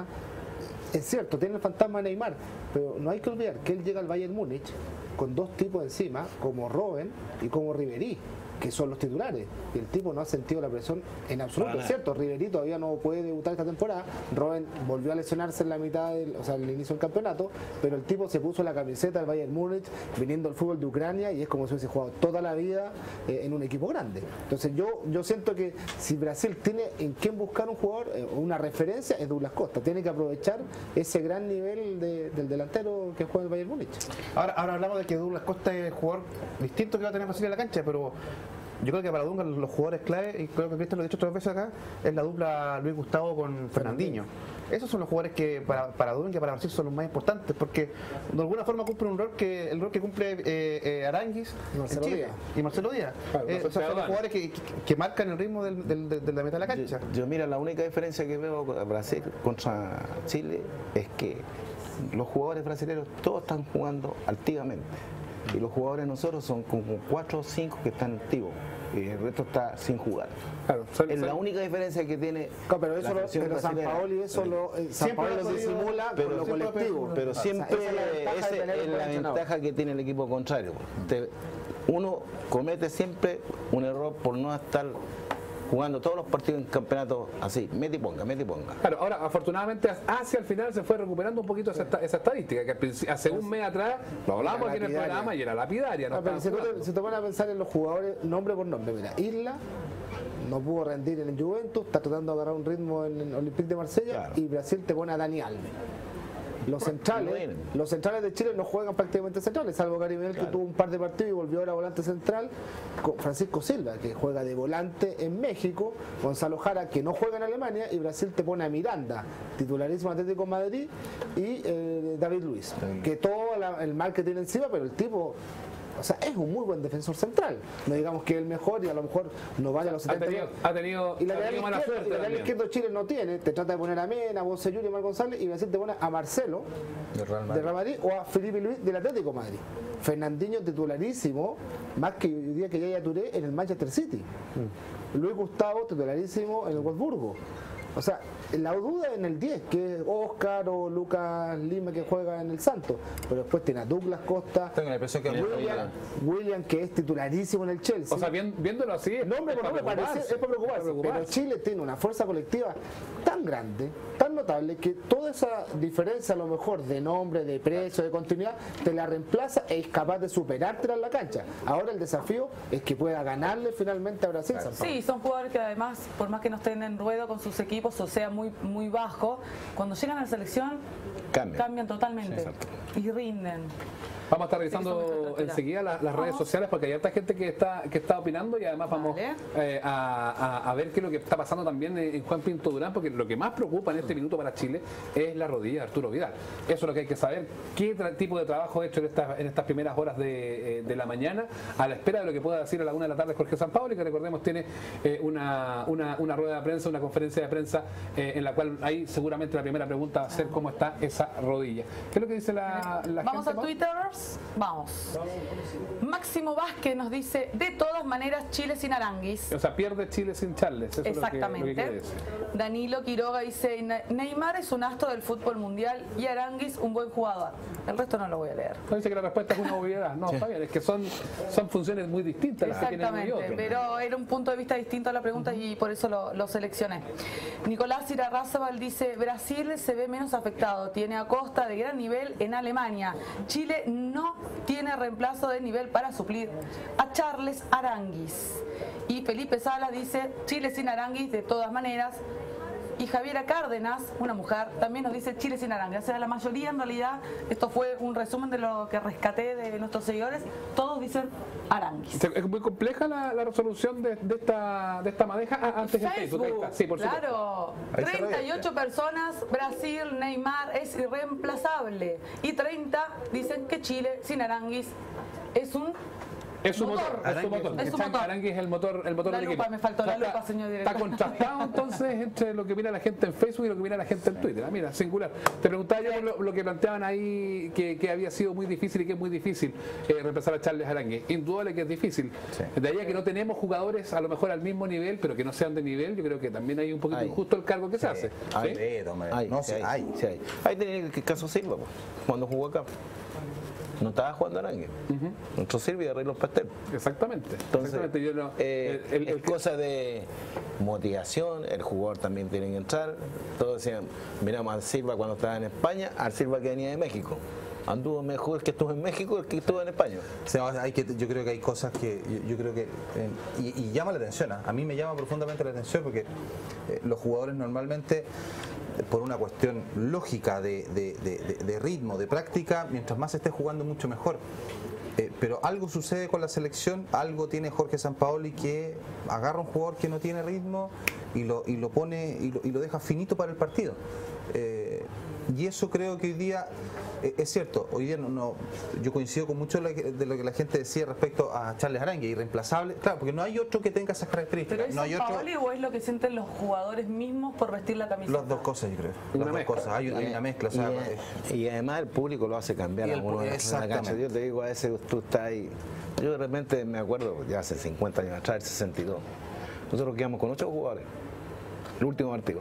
es cierto, tiene el fantasma de Neymar, pero no hay que olvidar que él llega al Bayern Múnich con dos tipos encima, como Robben y como Ribery, que son los titulares. Y el tipo no ha sentido la presión en absoluto. Es cierto, Ribery todavía no puede debutar esta temporada. Robben volvió a lesionarse en la mitad, del, o sea, al inicio del campeonato, pero el tipo se puso la camiseta del Bayern Múnich viniendo al fútbol de Ucrania y es como si hubiese jugado toda la vida eh, en un equipo grande. Entonces yo, yo siento que si Brasil tiene en quién buscar un jugador, eh, una referencia, es Douglas Costa. Tiene que aprovechar ese gran nivel de- del delantero que juega el Bayern Múnich. Ahora, ahora hablamos de que Douglas Costa es el jugador distinto que va a tener Brasil en la cancha, pero yo creo que para Dunga los jugadores clave, y creo que Cristian lo ha dicho otras veces acá, es la dupla Luis Gustavo con Fernandinho. Esos son los jugadores que para, para Dunga y para Brasil son los más importantes, porque de alguna forma cumplen un rol que el rol que cumple eh, eh, Aranguis Y Marcelo en Chile, Díaz. y Marcelo Díaz. Claro, Eh, no o sea, son los Aduana. jugadores que, que, que marcan el ritmo del, del- del- de la mitad de la cancha. Yo, yo mira, la única diferencia que veo con Brasil contra Chile es que los jugadores brasileños todos están jugando activamente y los jugadores de nosotros son como cuatro o cinco que están activos y el resto está sin jugar. Claro, son- Es la son- única diferencia que tiene Claro, pero eso la lo, selección pero San brasileña. Paoli eso lo, eh, San Siempre Paoli lo lo ha podido- disimula pero con lo siempre lo ha colectivo. podido- Pero O sea, siempre esa es la ventaja esa de tener es un la buen entrenador. ventaja que tiene el equipo contrario. Te- uno comete siempre un error por no estar jugando todos los partidos en campeonato así, mete y ponga, mete y ponga. Claro, ahora afortunadamente hacia el final se fue recuperando un poquito esa, esta- esa estadística, que al princi- hace un mes atrás lo hablamos Era aquí en el lapidaria. programa y era lapidaria. No Ah, pero estaban si, tú te, jugando. si te pones a pensar en los jugadores nombre por nombre, mira, Isla no pudo rendir en el Juventus, está tratando de agarrar un ritmo en el Olympique de Marsella Claro. y Brasil te pone a Dani Alves. Los centrales, bueno. los centrales de Chile no juegan prácticamente centrales, salvo Gary Medel que tuvo un par de partidos y volvió ahora a volante central, con Francisco Silva, que juega de volante en México, Gonzalo Jara, que no juega en Alemania, y Brasil te pone a Miranda, titularísimo Atlético de Madrid, y eh, David Luiz, que todo la- el mal que tiene encima, pero el tipo... O sea, es un muy buen defensor central. No digamos que es el mejor y a lo mejor no vaya a los Ha setenta. tenido, ha tenido, Y la ha lateral tenido mala izquierda, suerte y la lateral también. izquierdo Chile no tiene. Te trata de poner a Mena, a Bocellur y a Mar González y Brasil te pone a Marcelo De Real de Madrid. Real Madrid o a Felipe Luis del Atlético de Madrid. Fernandinho titularísimo, más que hoy día que Yaya Touré en el Manchester City. Luis Gustavo titularísimo en el Wolfsburgo. O sea, la duda en el diez, que es Oscar o Lucas Lima que juega en el Santos, pero después tiene a Douglas Costa, Tengo la impresión que William, William que es titularísimo en el Chelsea. O sea, bien- viéndolo así, No, hombre, es no, para me parece, preocuparse, es para preocuparse, es para preocuparse. pero Chile tiene una fuerza colectiva tan grande, tan notable, que toda esa diferencia a lo mejor de nombre, de precio, de continuidad, te la reemplaza e es capaz de superarte en la cancha. Ahora el desafío es que pueda ganarle finalmente a Brasil. San Pablo. Sí, son jugadores que además, por más que no estén en ruedo con sus equipos o sea muy, muy bajo, cuando llegan a la selección Cambian. cambian totalmente y rinden. Vamos a estar Sí, son revisando espectaculares. enseguida las, las redes Vamos. sociales porque hay harta gente que está que está opinando y además vamos Vale. eh, a, a- a ver qué es lo que está pasando también en Juan Pinto Durán, porque lo que más preocupa en este minuto para Chile es la rodilla de Arturo Vidal. Eso es lo que hay que saber, qué tra- tipo de trabajo ha hecho en estas, en estas primeras horas de, eh, de la mañana, a la espera de lo que pueda decir a la una de la tarde Jorge Sampaoli, que recordemos tiene eh, una, una, una rueda de prensa, una conferencia de prensa eh, en la cual ahí seguramente la primera pregunta va a ser cómo está esa rodilla. ¿Qué es lo que dice la, la Vamos gente? a Pau? Twitter, vamos. Máximo Vázquez nos dice, de todas maneras, Chile sin Aranguis. O sea, pierde Chile sin Charles. Eso es lo que- lo que quiere Exactamente. decir. Danilo Quiroga dice, "Ne- Neymar es un astro del fútbol mundial y Aranguis un buen jugador. El resto no lo voy a leer. No dice que la respuesta es una obviedad. No, está bien, es que son, son funciones muy distintas las que tienen uno y Exactamente, otro. pero era un punto de vista distinto a la pregunta y por eso lo, lo seleccioné. Nicolás Irarrázaval dice, Brasil se ve menos afectado, tiene a Costa de gran nivel en Alemania. Chile no tiene reemplazo de nivel para suplir a Charles Aranguis. Y Felipe Salas dice, Chile sin Aranguis de todas maneras. Y Javiera Cárdenas, una mujer, también nos dice Chile sin Aranguis. O sea, la mayoría en realidad, esto fue un resumen de lo que rescaté de nuestros seguidores, todos dicen Aranguis. Es muy compleja la, la resolución de, de esta, de esta madeja. Ah, antes en Facebook, ahí está. Sí, por supuesto. claro, Ahí se treinta y ocho revierte. personas, Brasil, Neymar es irreemplazable. Y treinta dicen que Chile sin Aranguis es un Es un motor. motor, es un Aranguis motor. es un Chan- motor. Aranguis es el motor, el motor La del lupa, equipo. me faltó la Está- lupa, señor Está director. contrastado entonces entre lo que opina la gente en Facebook y lo que opina la gente en Twitter. Ah, mira, singular. Te preguntaba yo por lo, lo que planteaban ahí, que, que había sido muy difícil y que es muy difícil eh, reemplazar a Charles Aranguis. Indudable que es difícil. Sí. De ahí a que no tenemos jugadores a lo mejor al mismo nivel, pero que no sean de nivel, yo creo que también hay un poquito Hay. injusto el cargo que se hace. Hay, ¿Sí? sí, hombre. Hay, no, sí, sí, hay, hay. sí hay. Ahí tenía el caso Silva, pues, cuando jugó acá. No estaba jugando Aranguis. Nuestro Silva y arregló los pasteles. Exactamente. Entonces, Exactamente. Yo no- eh, el- el- el es cosa de motivación, el jugador también tiene que entrar. Todos decían, miramos al Silva cuando estaba en España, al Silva que venía de México. Anduvo mejor el que estuvo en México el que estuvo en España. O sea, hay que, yo creo que hay cosas que yo, yo creo que eh, y, y llama la atención. ¿ah? A mí me llama profundamente la atención porque eh, los jugadores normalmente eh, por una cuestión lógica de, de- de- de- de ritmo, de práctica, mientras más esté jugando mucho mejor. Eh, pero algo sucede con la selección, algo tiene Jorge Sampaoli que agarra un jugador que no tiene ritmo y lo, y lo pone y lo, y lo deja finito para el partido. Eh, y eso creo que hoy día eh, es cierto, hoy día no, no- yo coincido con mucho de lo que- de lo que la gente decía respecto a Charles Aranguis, irreemplazable, claro, porque no hay otro que tenga esas ¿Pero características, es no hay otro, Sampaoli o es lo que sienten los jugadores mismos por vestir la camiseta? las dos cosas yo creo, Una las dos mezcla. cosas, hay, hay una mezcla, o sea, eh, y, y además el público lo hace cambiar Y a el uno pu- en la exactamente. cancha. Yo te digo, a veces tú estás ahí. Yo de repente me acuerdo, ya hace cincuenta años atrás, el sesenta y dos. Nosotros quedamos con ocho jugadores, el último partido.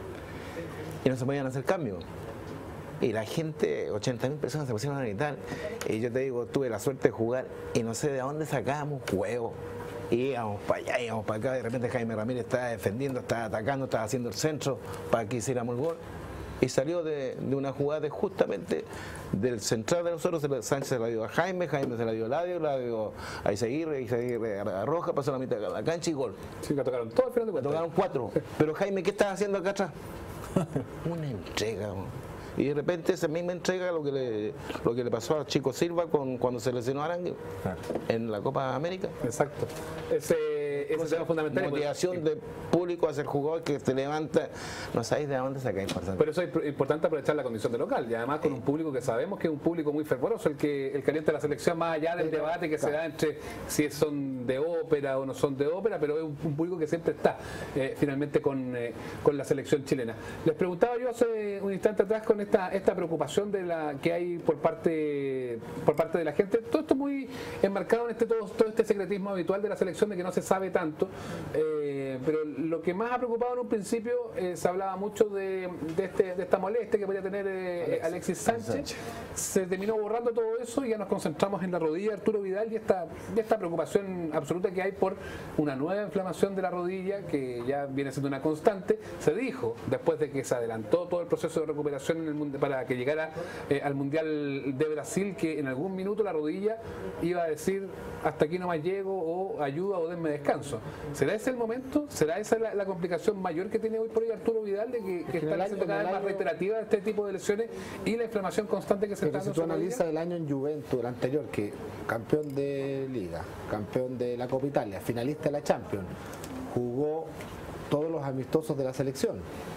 Y no se podían hacer cambios. Y la gente, ochenta mil personas se pusieron a gritar. Y yo te digo, tuve la suerte de jugar y no sé de dónde sacábamos juego. Y íbamos para allá, íbamos para acá. De repente Jaime Ramírez estaba defendiendo, estaba atacando, estaba haciendo el centro para que hiciéramos el gol. Y salió de, de una jugada de justamente del central de nosotros. se la- Sánchez se la dio a Jaime, Jaime se la dio a Ladio, la dio a Isaguirre, Isaguirre a Roja, pasó la mitad de la cancha y gol. Sí, que tocaron todo al final de Me cuentas. tocaron cuatro. Pero Jaime, ¿qué estás haciendo acá atrás? Una entrega. ¿no? Y de repente esa misma entrega lo que le, lo que le pasó a Chico Silva con, cuando se lesionó a Aranguis en la Copa América. Exacto. Ese, ese tema fundamental. Motivación de público hacia el jugador que se levanta. No sabéis de dónde saca importante. Pero eso es importante aprovechar la condición de local y además con un público que sabemos que es un público muy fervoroso, el que el que alienta la selección más allá del debate que se da entre si son de ópera o no son de ópera, pero es un, un público que siempre está eh, finalmente con, eh, con la selección chilena. Les preguntaba yo hace un instante atrás con esta, esta preocupación de la que hay por parte por parte de la gente, todo esto muy enmarcado en este todo, todo este secretismo habitual de la selección de que no se sabe tanto. Eh, Eh, pero lo que más ha preocupado en un principio, eh, se hablaba mucho de, de, este, de esta molestia que podía tener eh, Alexis Sánchez. Sánchez. Se terminó borrando todo eso y ya nos concentramos en la rodilla de Arturo Vidal y esta, y esta preocupación absoluta que hay por una nueva inflamación de la rodilla que ya viene siendo una constante. Se dijo, después de que se adelantó todo el proceso de recuperación en el mundo, para que llegara eh, al Mundial de Brasil, que en algún minuto la rodilla iba a decir hasta aquí no más llego, o ayuda o denme descanso. ¿Será ese el momento? ¿Será esa la, la complicación mayor que tiene hoy por hoy Arturo Vidal, de que, que está siendo cada vez más reiterativa este tipo de lesiones y la inflamación constante que se está dando? Si tú analizas el año en Juventus, el anterior, que campeón de Liga, campeón de la Copa Italia, finalista de la Champions, jugó todos los amistosos de la selección.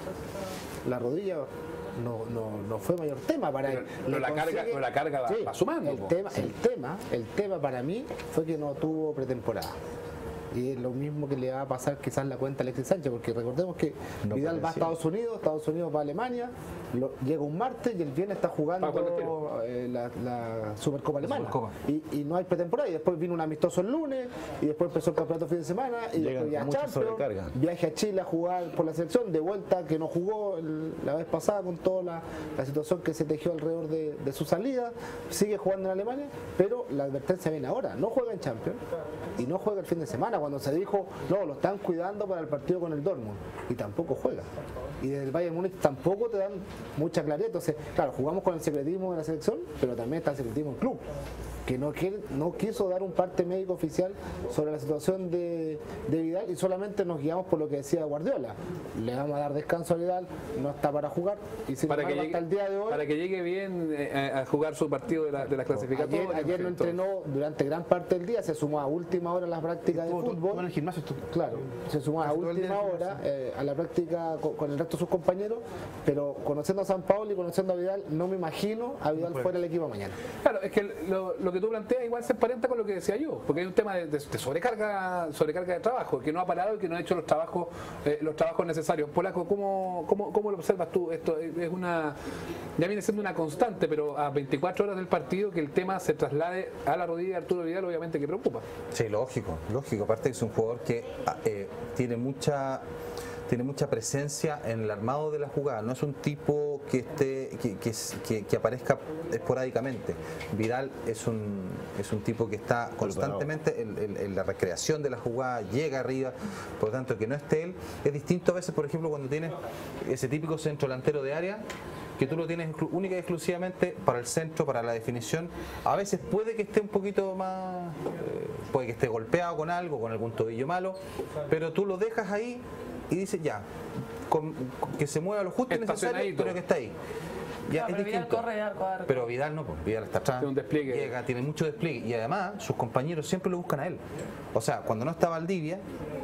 La rodilla no, no, no fue mayor tema para él. Pero, pero la, carga, pero la carga va, sí, va sumando. El tema, el, tema, el tema para mí fue que no tuvo pretemporada. Y es lo mismo que le va a pasar quizás la cuenta a Alexis Sánchez, porque recordemos que no Vidal va a Estados Unidos, Estados Unidos va a Alemania, lo, llega un martes y el viernes está jugando eh, la, la Supercopa Alemana. Supercopa. Y, y no hay pretemporada, y después vino un amistoso el lunes, y después empezó el campeonato fin de semana, y Llegan después ya Champions, viaje a Chile a jugar por la selección, de vuelta que no jugó el, la vez pasada con toda la, la situación que se tejió alrededor de, de su salida, sigue jugando en Alemania, pero la advertencia viene ahora, no juega en Champions y no juega el fin de semana, cuando se dijo, no, lo están cuidando para el partido con el Dortmund, y tampoco juega. Y desde el Bayern Múnich tampoco te dan mucha claridad. Entonces, claro, jugamos con el secretismo de la selección, pero también está el secretismo del club, que no, que no quiso dar un parte médico oficial sobre la situación de, de Vidal, y solamente nos guiamos por lo que decía Guardiola. Le vamos a dar descanso a Vidal, no está para jugar, y sin para embargo, que llegue, hasta el día de hoy, para que llegue bien eh, a jugar su partido de la, de la clasificatoria. Ayer, ayer no entrenó durante gran parte del día, se sumó a última hora a las prácticas de fútbol. En el gimnasio estuvo. Claro, se sumó a última hora eh, a la práctica con, con el resto de sus compañeros, pero conociendo a San Paulo y conociendo a Vidal, no me imagino a Vidal no fuera del equipo mañana. Claro, es que lo, lo que tú planteas igual se emparenta con lo que decía yo, porque hay un tema de, de, de sobrecarga sobrecarga de trabajo, que no ha parado y que no ha hecho los trabajos eh, los trabajos necesarios. Polaco, ¿cómo, cómo, ¿cómo lo observas tú? Esto es una, ya viene siendo una constante, pero a veinticuatro horas del partido que el tema se traslade a la rodilla de Arturo Vidal, obviamente que preocupa. Sí, lógico, lógico. Aparte que es un jugador que eh, tiene mucha tiene mucha presencia en el armado de la jugada, no es un tipo que esté que, que, que, que aparezca esporádicamente. Vidal es un es un tipo que está constantemente en, en, en la recreación de la jugada, llega arriba, por lo tanto que no esté él es distinto a veces, por ejemplo, cuando tienes ese típico centro delantero de área, que tú lo tienes única y exclusivamente para el centro, para la definición. A veces puede que esté un poquito más, eh, puede que esté golpeado con algo, con algún tobillo malo, pero tú lo dejas ahí y dices ya, con, con que se mueva lo justo y necesario, pero que está ahí. Ya, no, es pero Vidal corre de arco a arco. Pero Vidal no, pues, Vidal está atrás, tiene un despliegue. Llega, tiene mucho despliegue, y además sus compañeros siempre lo buscan a él. O sea, cuando no está Valdivia,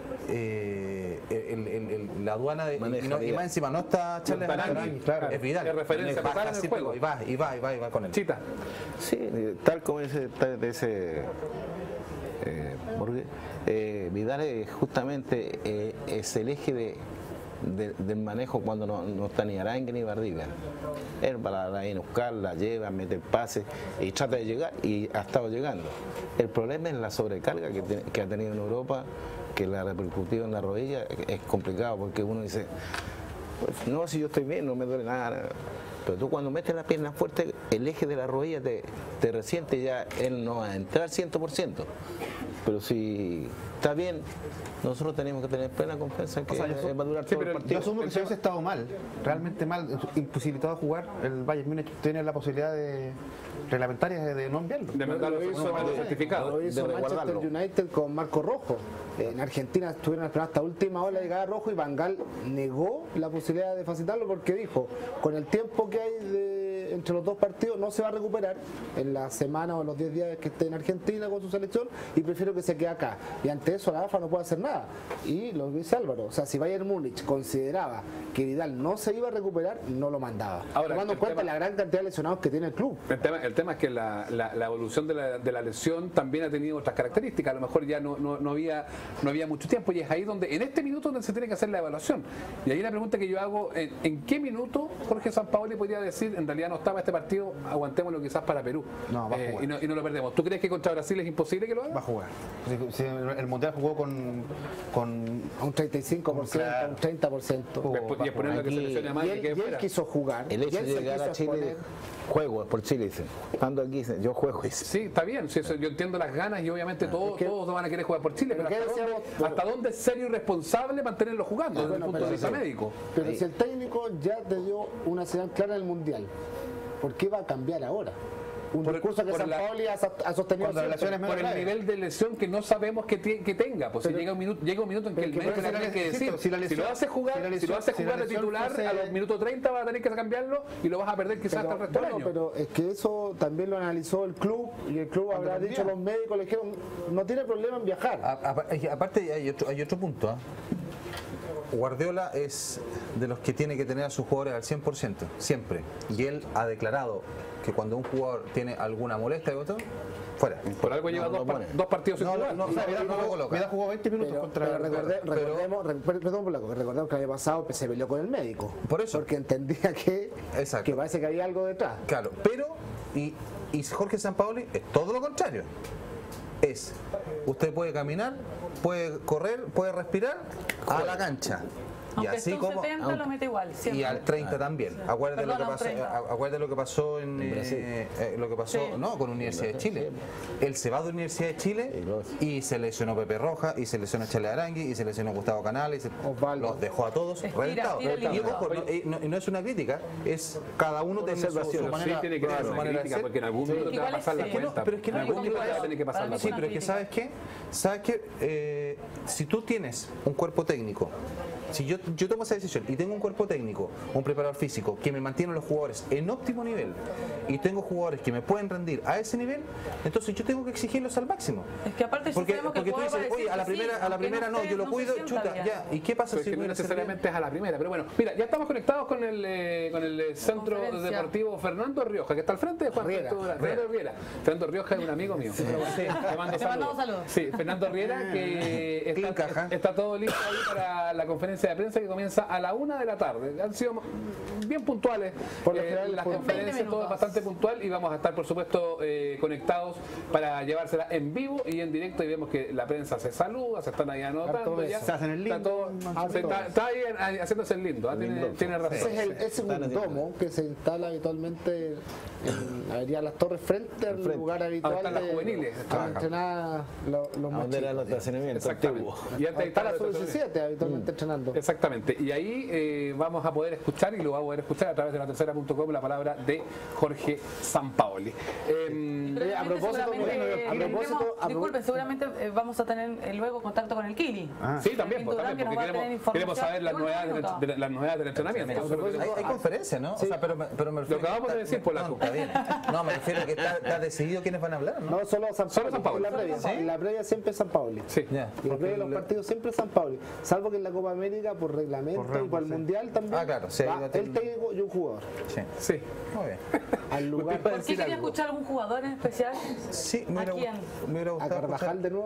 eh, el, el, el, la aduana de, y, no, y más encima no está Charles Arangui, claro, es Vidal, es referencia total en el juego. Y va, y va, y va, y va con él. Chita. Sí, tal como ese, tal, de ese eh, porque, eh, Vidal es justamente eh, es el eje de, de, del manejo cuando no, no está ni Arangui ni Valdivia. Él va a ir a buscar, la lleva, mete el pase y trata de llegar, y ha estado llegando. El problema es la sobrecarga que, te, que ha tenido en Europa, que la ha repercutido en la rodilla. Es complicado porque uno dice, pues, no, si yo estoy bien, no me duele nada. Pero tú cuando metes la pierna fuerte, el eje de la rodilla te, te resiente, ya él no va a entrar cien por ciento. Pero si está bien, nosotros tenemos que tener plena confianza en que, o sea, yo, va a durar sí, todo el partido. Yo asumo que si hubiese estado mal, realmente mal, imposibilitado a jugar, el Bayern Múnich tiene la posibilidad de reglamentaria de, de no enviarlo. De mandarlo lo hizo, no, certificado. Lo hizo de Manchester United con Marco Rojo. En Argentina estuvieron esperando hasta última hora la llegada de Rojo, y Van Gaal negó la posibilidad de facilitarlo porque dijo, con el tiempo que hay de, entre los dos partidos no se va a recuperar en la semana o en los diez días que esté en Argentina con su selección, y prefiero que se quede acá. Y ante eso la AFA no puede hacer nada. Y lo dice Álvaro, o sea, si Bayern Múnich consideraba que Vidal no se iba a recuperar, no lo mandaba. Ahora, tomando en cuenta tema, la gran cantidad de lesionados que tiene el club. El tema, el tema es que la, la, la evolución de la, de la lesión también ha tenido otras características. A lo mejor ya no, no, no, había, no había mucho tiempo, y es ahí donde, en este minuto donde se tiene que hacer la evaluación. Y ahí la pregunta que yo hago, ¿en, en qué minuto Jorge Sampaoli podría decir, en realidad no, está para este partido, aguantémoslo quizás para Perú. No, va a Eh, jugar. y, no, y no lo perdemos. ¿Tú crees que contra Brasil es imposible que lo haga? Va a jugar. Si, si el Mundial jugó con... con A un treinta y cinco por ciento, Claro. a un treinta por ciento. Oh, y es ponerlo que se aquí- lesione a más Y y él, que y él fuera. quiso jugar. El y hecho él de se llegar quiso a Chile, exponer. juego por Chile, dice. Estando aquí, dice, yo juego, dice. Sí, está bien, sí, eso, yo entiendo las ganas y obviamente todos, que- todos van a querer jugar por Chile, pero, pero ¿hasta, ¿qué dónde, decíamos? Pero- hasta dónde es serio y responsable mantenerlo jugando desde Bueno, el punto pero de vista sí. médico? Pero si el técnico ya te dio una señal clara en el Mundial, ¿por qué va a cambiar ahora? Un Por- discurso que por San la- Paoli ha, ha sostenido Cuando la siempre. lesión es Por el grave. nivel de lesión que no sabemos que, tie- que tenga, pues si Pero- llega un minuto, llega un minuto en que pero el que médico por eso le tiene la que lesión- decir, si la si lesión- lo hace jugar, si la si lo lesión- hace si la jugar de lesión titular fuese- a los minutos treinta vas a tener que cambiarlo y lo vas a perder quizás hasta el resto del Bueno, año. pero es que eso también lo analizó el club y el club habrá rendía. dicho, los médicos le dijeron, no tiene problema en viajar. A- a- Aparte hay otro, hay otro punto. ¿ah? Guardiola es de los que tiene que tener a sus jugadores al cien por ciento, siempre. Y él ha declarado que cuando un jugador tiene alguna molestia, otro, fuera. Por algo lleva no dos, lo par- pone. dos partidos sin No, jugar. no, O sea, no, Vidal no lo jugó- coloca. Vidal jugó veinte minutos Pero, contra... pero recordé- pero- recordemos, re- perdón por la cosa, recordemos que el año pasado se peleó con el médico. Por eso. Porque entendía que, Exacto. que parece que había algo detrás. Claro, pero, y, y Jorge Sampaoli es todo lo contrario. Es, usted puede caminar, puede correr, puede respirar a la cancha. Y Aunque así esté un como... setenta, lo mete igual. Y siempre. al treinta también. Acuérdate lo, Perdón, que a un pasó, treinta. a- acuérdate lo que pasó en, En Brasil. eh, eh, lo que pasó, Sí. no, con Universidad de Chile. Él se va de Universidad de Chile y se lesionó Pepe Roja, y se lesionó Chale Arangui, y se lesionó Gustavo Canales, y se- Osvaldo. los dejó a todos Estira, reventados. estira el Y hilo. ojo, no, eh, no- y no es una crítica, es cada uno tiene su, su observación. Pero sí manera, tiene que ser su una manera de crítica, ser. porque en algún minuto te va a Igual pasar es- la es que no, cuenta. pero es que en no, algún yo minuto creo te va a que- tener que pasar para la mí Sí, cuenta. pero es que ¿sabes qué? ¿Sabes qué? Eh, si tú tienes un cuerpo técnico, si yo, yo tomo esa decisión y tengo un cuerpo técnico, un preparador físico que me mantiene a los jugadores en óptimo nivel y tengo jugadores que me pueden rendir a ese nivel, entonces yo tengo que exigirlos al máximo. Es que aparte ya Porque, sabemos que el porque tú jugador dices, va a oye, decir a la que sí, primera, a la aunque primera no, esté- yo lo se cuido, sienta chuta, bien. ya. ¿Y qué pasa Pero si es que no hubiera sido necesariamente es a la primera, pero bueno, mira, ya estamos conectados con el eh, con el eh, Centro Conferencia. Deportivo Fernando Rioja, que está al frente de Juan Riera. Fernando Fernando Riera. Fernando Rioja es un amigo mío. Pero bueno, te mando Te mandamos saludos. Sí, Fernando Riera, que está, Clean caja. está todo listo ahí para la conferencia de prensa que comienza a la una de la tarde. Han sido bien puntuales Por lo eh, general, las por conferencias, veinte todo minutos. bastante puntual y vamos a estar por supuesto eh, conectados para llevársela en vivo y en directo y vemos que la prensa se saluda, se están ahí anotando Harto ya. beso. Se hacen el Está lindo. todo- Harto se está, beso. está ahí ahí haciéndose el lindo, ah, tiene, tiene razón. Ese es, el, ese es un domo que se instala habitualmente en la Avenida Las Torres frente al frente. lugar habitual están las de juveniles. donde entrenaban los, los ¿A dónde era el machos. estacionamiento Exactamente. antiguo? Y antes Está la estaba sub el- diecisiete habitualmente entrenando. Exactamente. Y ahí eh, vamos a poder escuchar y lo vamos a poder escuchar a través de la tercera punto com la palabra de Jorge Sampaoli. Eh, Oye, a propósito, Seguramente, a propósito, tendremos- a disculpen, propósito- seguramente eh, vamos a tener eh, luego contacto con el Kili. sí, también, pues, Durán, también que nos porque va a tener queremos, información queremos saber las de último novedades, del, minuto. de- las novedades del entrenamiento. Eso es lo que Hay, queremos- hay conferencia, ¿no? O sea, pero, me- pero me refiero Lo acabamos que de está- decir, Polaco. No, está bien. No, me refiero a que está, está decidido quiénes van a hablar, ¿no? No, solo San Solo Pauli. San Pauli. En la previa, ¿Sí? en la previa siempre es San Pauli. Sí. Ya. Y la previa de los partidos siempre es San Pauli. Salvo que en la Copa América, por reglamento Por y por el sí. Mundial también, Ah, claro, sí, ahí va va a tener- el técnico y un jugador. Sí. Sí. Muy bien. Al lugar. ¿Por qué quería escuchar a algún jugador en especial? Sí, me ¿A hubiera, quién? gust- me hubiera A gustado Carvajal de nuevo.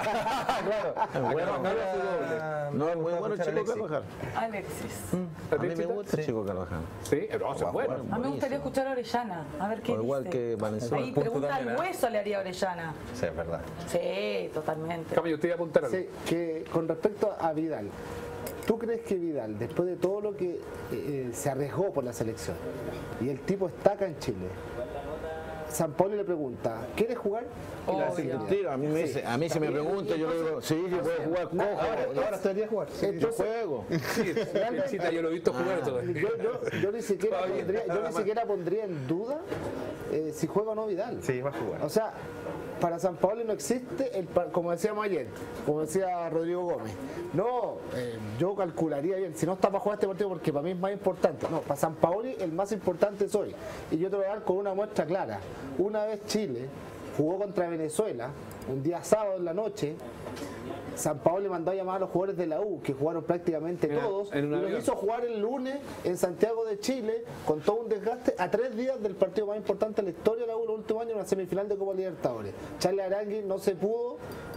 Es bueno. escuchar- No, es muy bueno el escuchar a chico Alexis. Carvajal. Alexis. A mí me gusta el chico Carvajal. Sí, pero eso es bueno. A mí me gustaría escuchar a Orellana, a ver qué O igual dice. que Valenzuela. Ahí Punto pregunta también, al ¿eh? hueso le haría a Orellana. Sí, es verdad. Sí, totalmente. Cambio, usted iba a apuntar algo. Sí, que con respecto a Vidal, ¿tú crees que Vidal, después de todo lo que eh, eh, se arriesgó por la selección y el tipo está acá en Chile, San Paulo le pregunta, ¿quieres jugar? Y le hace Obvio. el Tira, a mí, me dice, a mí se me pregunta, yo le digo, sí, sí, puedo jugar, cojo. Ahora debería jugar. Yo Entonces, juego. Sí, Chita, yo lo he visto jugar todo. yo, yo, yo ni siquiera Todavía, pondría, yo nada ni más. siquiera pondría en duda eh, si juega o no Vidal. Sí, va a jugar. O sea, para San Paolo no existe, el, pa- como decíamos ayer, como decía Rodrigo Gómez, no, eh, yo calcularía bien, si no está para jugar este partido porque para mí es más importante. No, para San Paoli el más importante es hoy. Y yo te lo voy a dar con una muestra clara. Una vez Chile jugó contra Venezuela, un día sábado en la noche, San Paolo le mandó a llamar a los jugadores de la U, que jugaron prácticamente Mira, todos, y en un los avión. hizo jugar el lunes en Santiago de Chile, con todo un desgaste, a tres días del partido más importante de la historia de la U los últimos años, una semifinal de Copa Libertadores. Charles Arangui no se pudo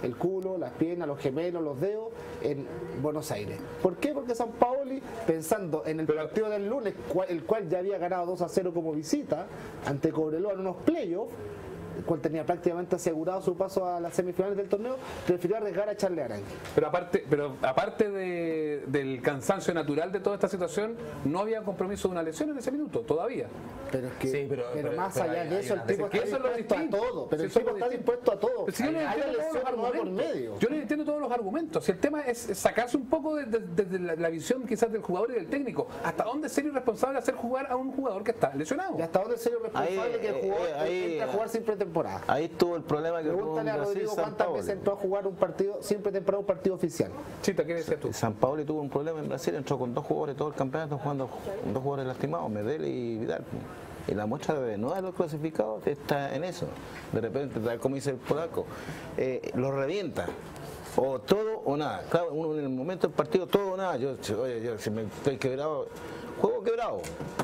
el culo, las piernas, los gemelos, los dedos en Buenos Aires. ¿Por qué? Porque San Paoli, pensando en el partido del lunes, cual, el cual ya había ganado dos a cero como visita ante Cobreloa en unos playoffs, el cual tenía prácticamente asegurado su paso a las semifinales del torneo, prefirió arriesgar a echarle a Arangue. Pero aparte, pero aparte de, del cansancio natural de toda esta situación, no había compromiso de una lesión en ese minuto, todavía. Pero es que, Sí, pero- pero, pero- más pero allá hay- de hay eso, el una- tipo que está eso es lo dispuesto a distinto. todo. Pero Sí, el eso es tipo lo está distinto. dispuesto a todo. Pero si yo le Hay entiendo todos los lesión, no va por argumentos. medio. Yo le entiendo todos los argumentos. Si el tema es es sacarse un poco desde de, de la, la visión quizás del jugador y del técnico. ¿Hasta dónde es serio y responsable hacer jugar a un jugador que está lesionado? ¿Y hasta dónde es serio responsable Ahí, que el eh, jugador eh, ahí, entre a jugar sin pretemporada? Ahí estuvo el problema que tuvo en Pregúntale a Brasil Rodrigo San cuántas Paoli. veces entró a jugar un partido sin pretemporada, un partido oficial. Chita, ¿qué decías tú? San Paoli tuvo un problema en Brasil, entró con dos jugadores todo el campeonato jugando con dos jugadores lastimados, Medel y Vidal. Y la muestra de no de los clasificados está en eso. De repente, tal como dice el polaco, eh, lo revienta. O todo o nada. Claro, uno en el momento del partido, todo o nada. Yo, oye, yo si me estoy quebrado, juego quebrado.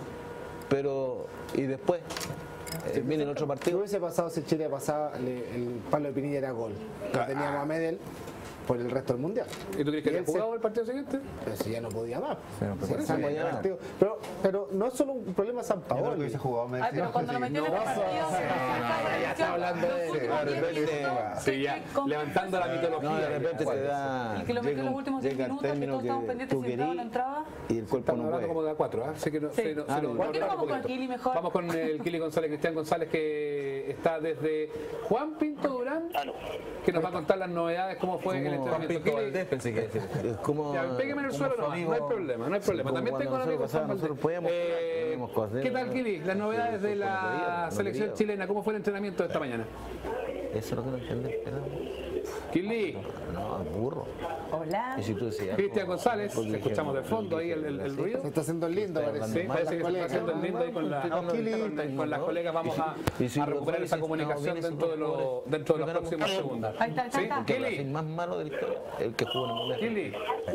Pero, y después, eh, viene el otro ¿Qué partido. hubiese pasado si Chile pasaba, le- el palo de Pinilla era gol? Lo teníamos a Medel por el resto del mundial. ¿Y tú crees que Y había él se- jugado el partido siguiente? Pero si ya no podía más. no Si podía él sale más. del partido. Pero, pero no es solo un problema de San Yo creo que Paoli. hubiese jugado Messi. Ay, pero cuando lo metió en el partido, ya está hablando de- los últimos de diez repente- minutos, Sí, ya, con- levantando la mitología. No, de repente te da. Y que lo metió en los llega un- últimos diez llega el minutos, que término todos estamos que pendientes tú si entraba o no querís entraba. y el cuerpo Estamos no hablando como puede. de cuatro, ¿ah? Así que no, Sí. sí, no, Ah, sí, no, no, ¿por qué no no, vamos con poquito. Kili mejor? Vamos con el Kili González, Cristian González, que está desde Juan Pinto Durán, que nos va a contar las novedades, cómo fue el Juan entrenamiento. Pinto Kili, Valdés, pensé que decir. Es como. ya, pégame en el como suelo su nomás, amigo- no hay problema, no hay problema. como También tengo cuando amigos nosotros Juan nosotros Valdés. podíamos Eh, jugar, teníamos cosas, ¿Qué tal, ¿no? Kili? Las novedades de Sí, la cuando selección quería. chilena, ¿cómo fue el entrenamiento de esta mañana? Eso es lo que no entiendes. Kili, No, burro. Hola. Y si tú decías. Cristian algo, González, porque escuchamos de dije, fondo ahí el, el, el ruido. Se está haciendo el lindo, Está parece. Sí, parece que se está haciendo el lindo ahí con, la, Con Kili. con, con las colegas. Vamos a, Y si a los recuperar esa goles comunicación están dentro de, bien, los, dentro de los ganamos próximos todo. segundos. Ahí está, ahí está, ¿Sí? ahí está. Que el Kili, Brasil más malo del el que jugó en el mundial. Kili,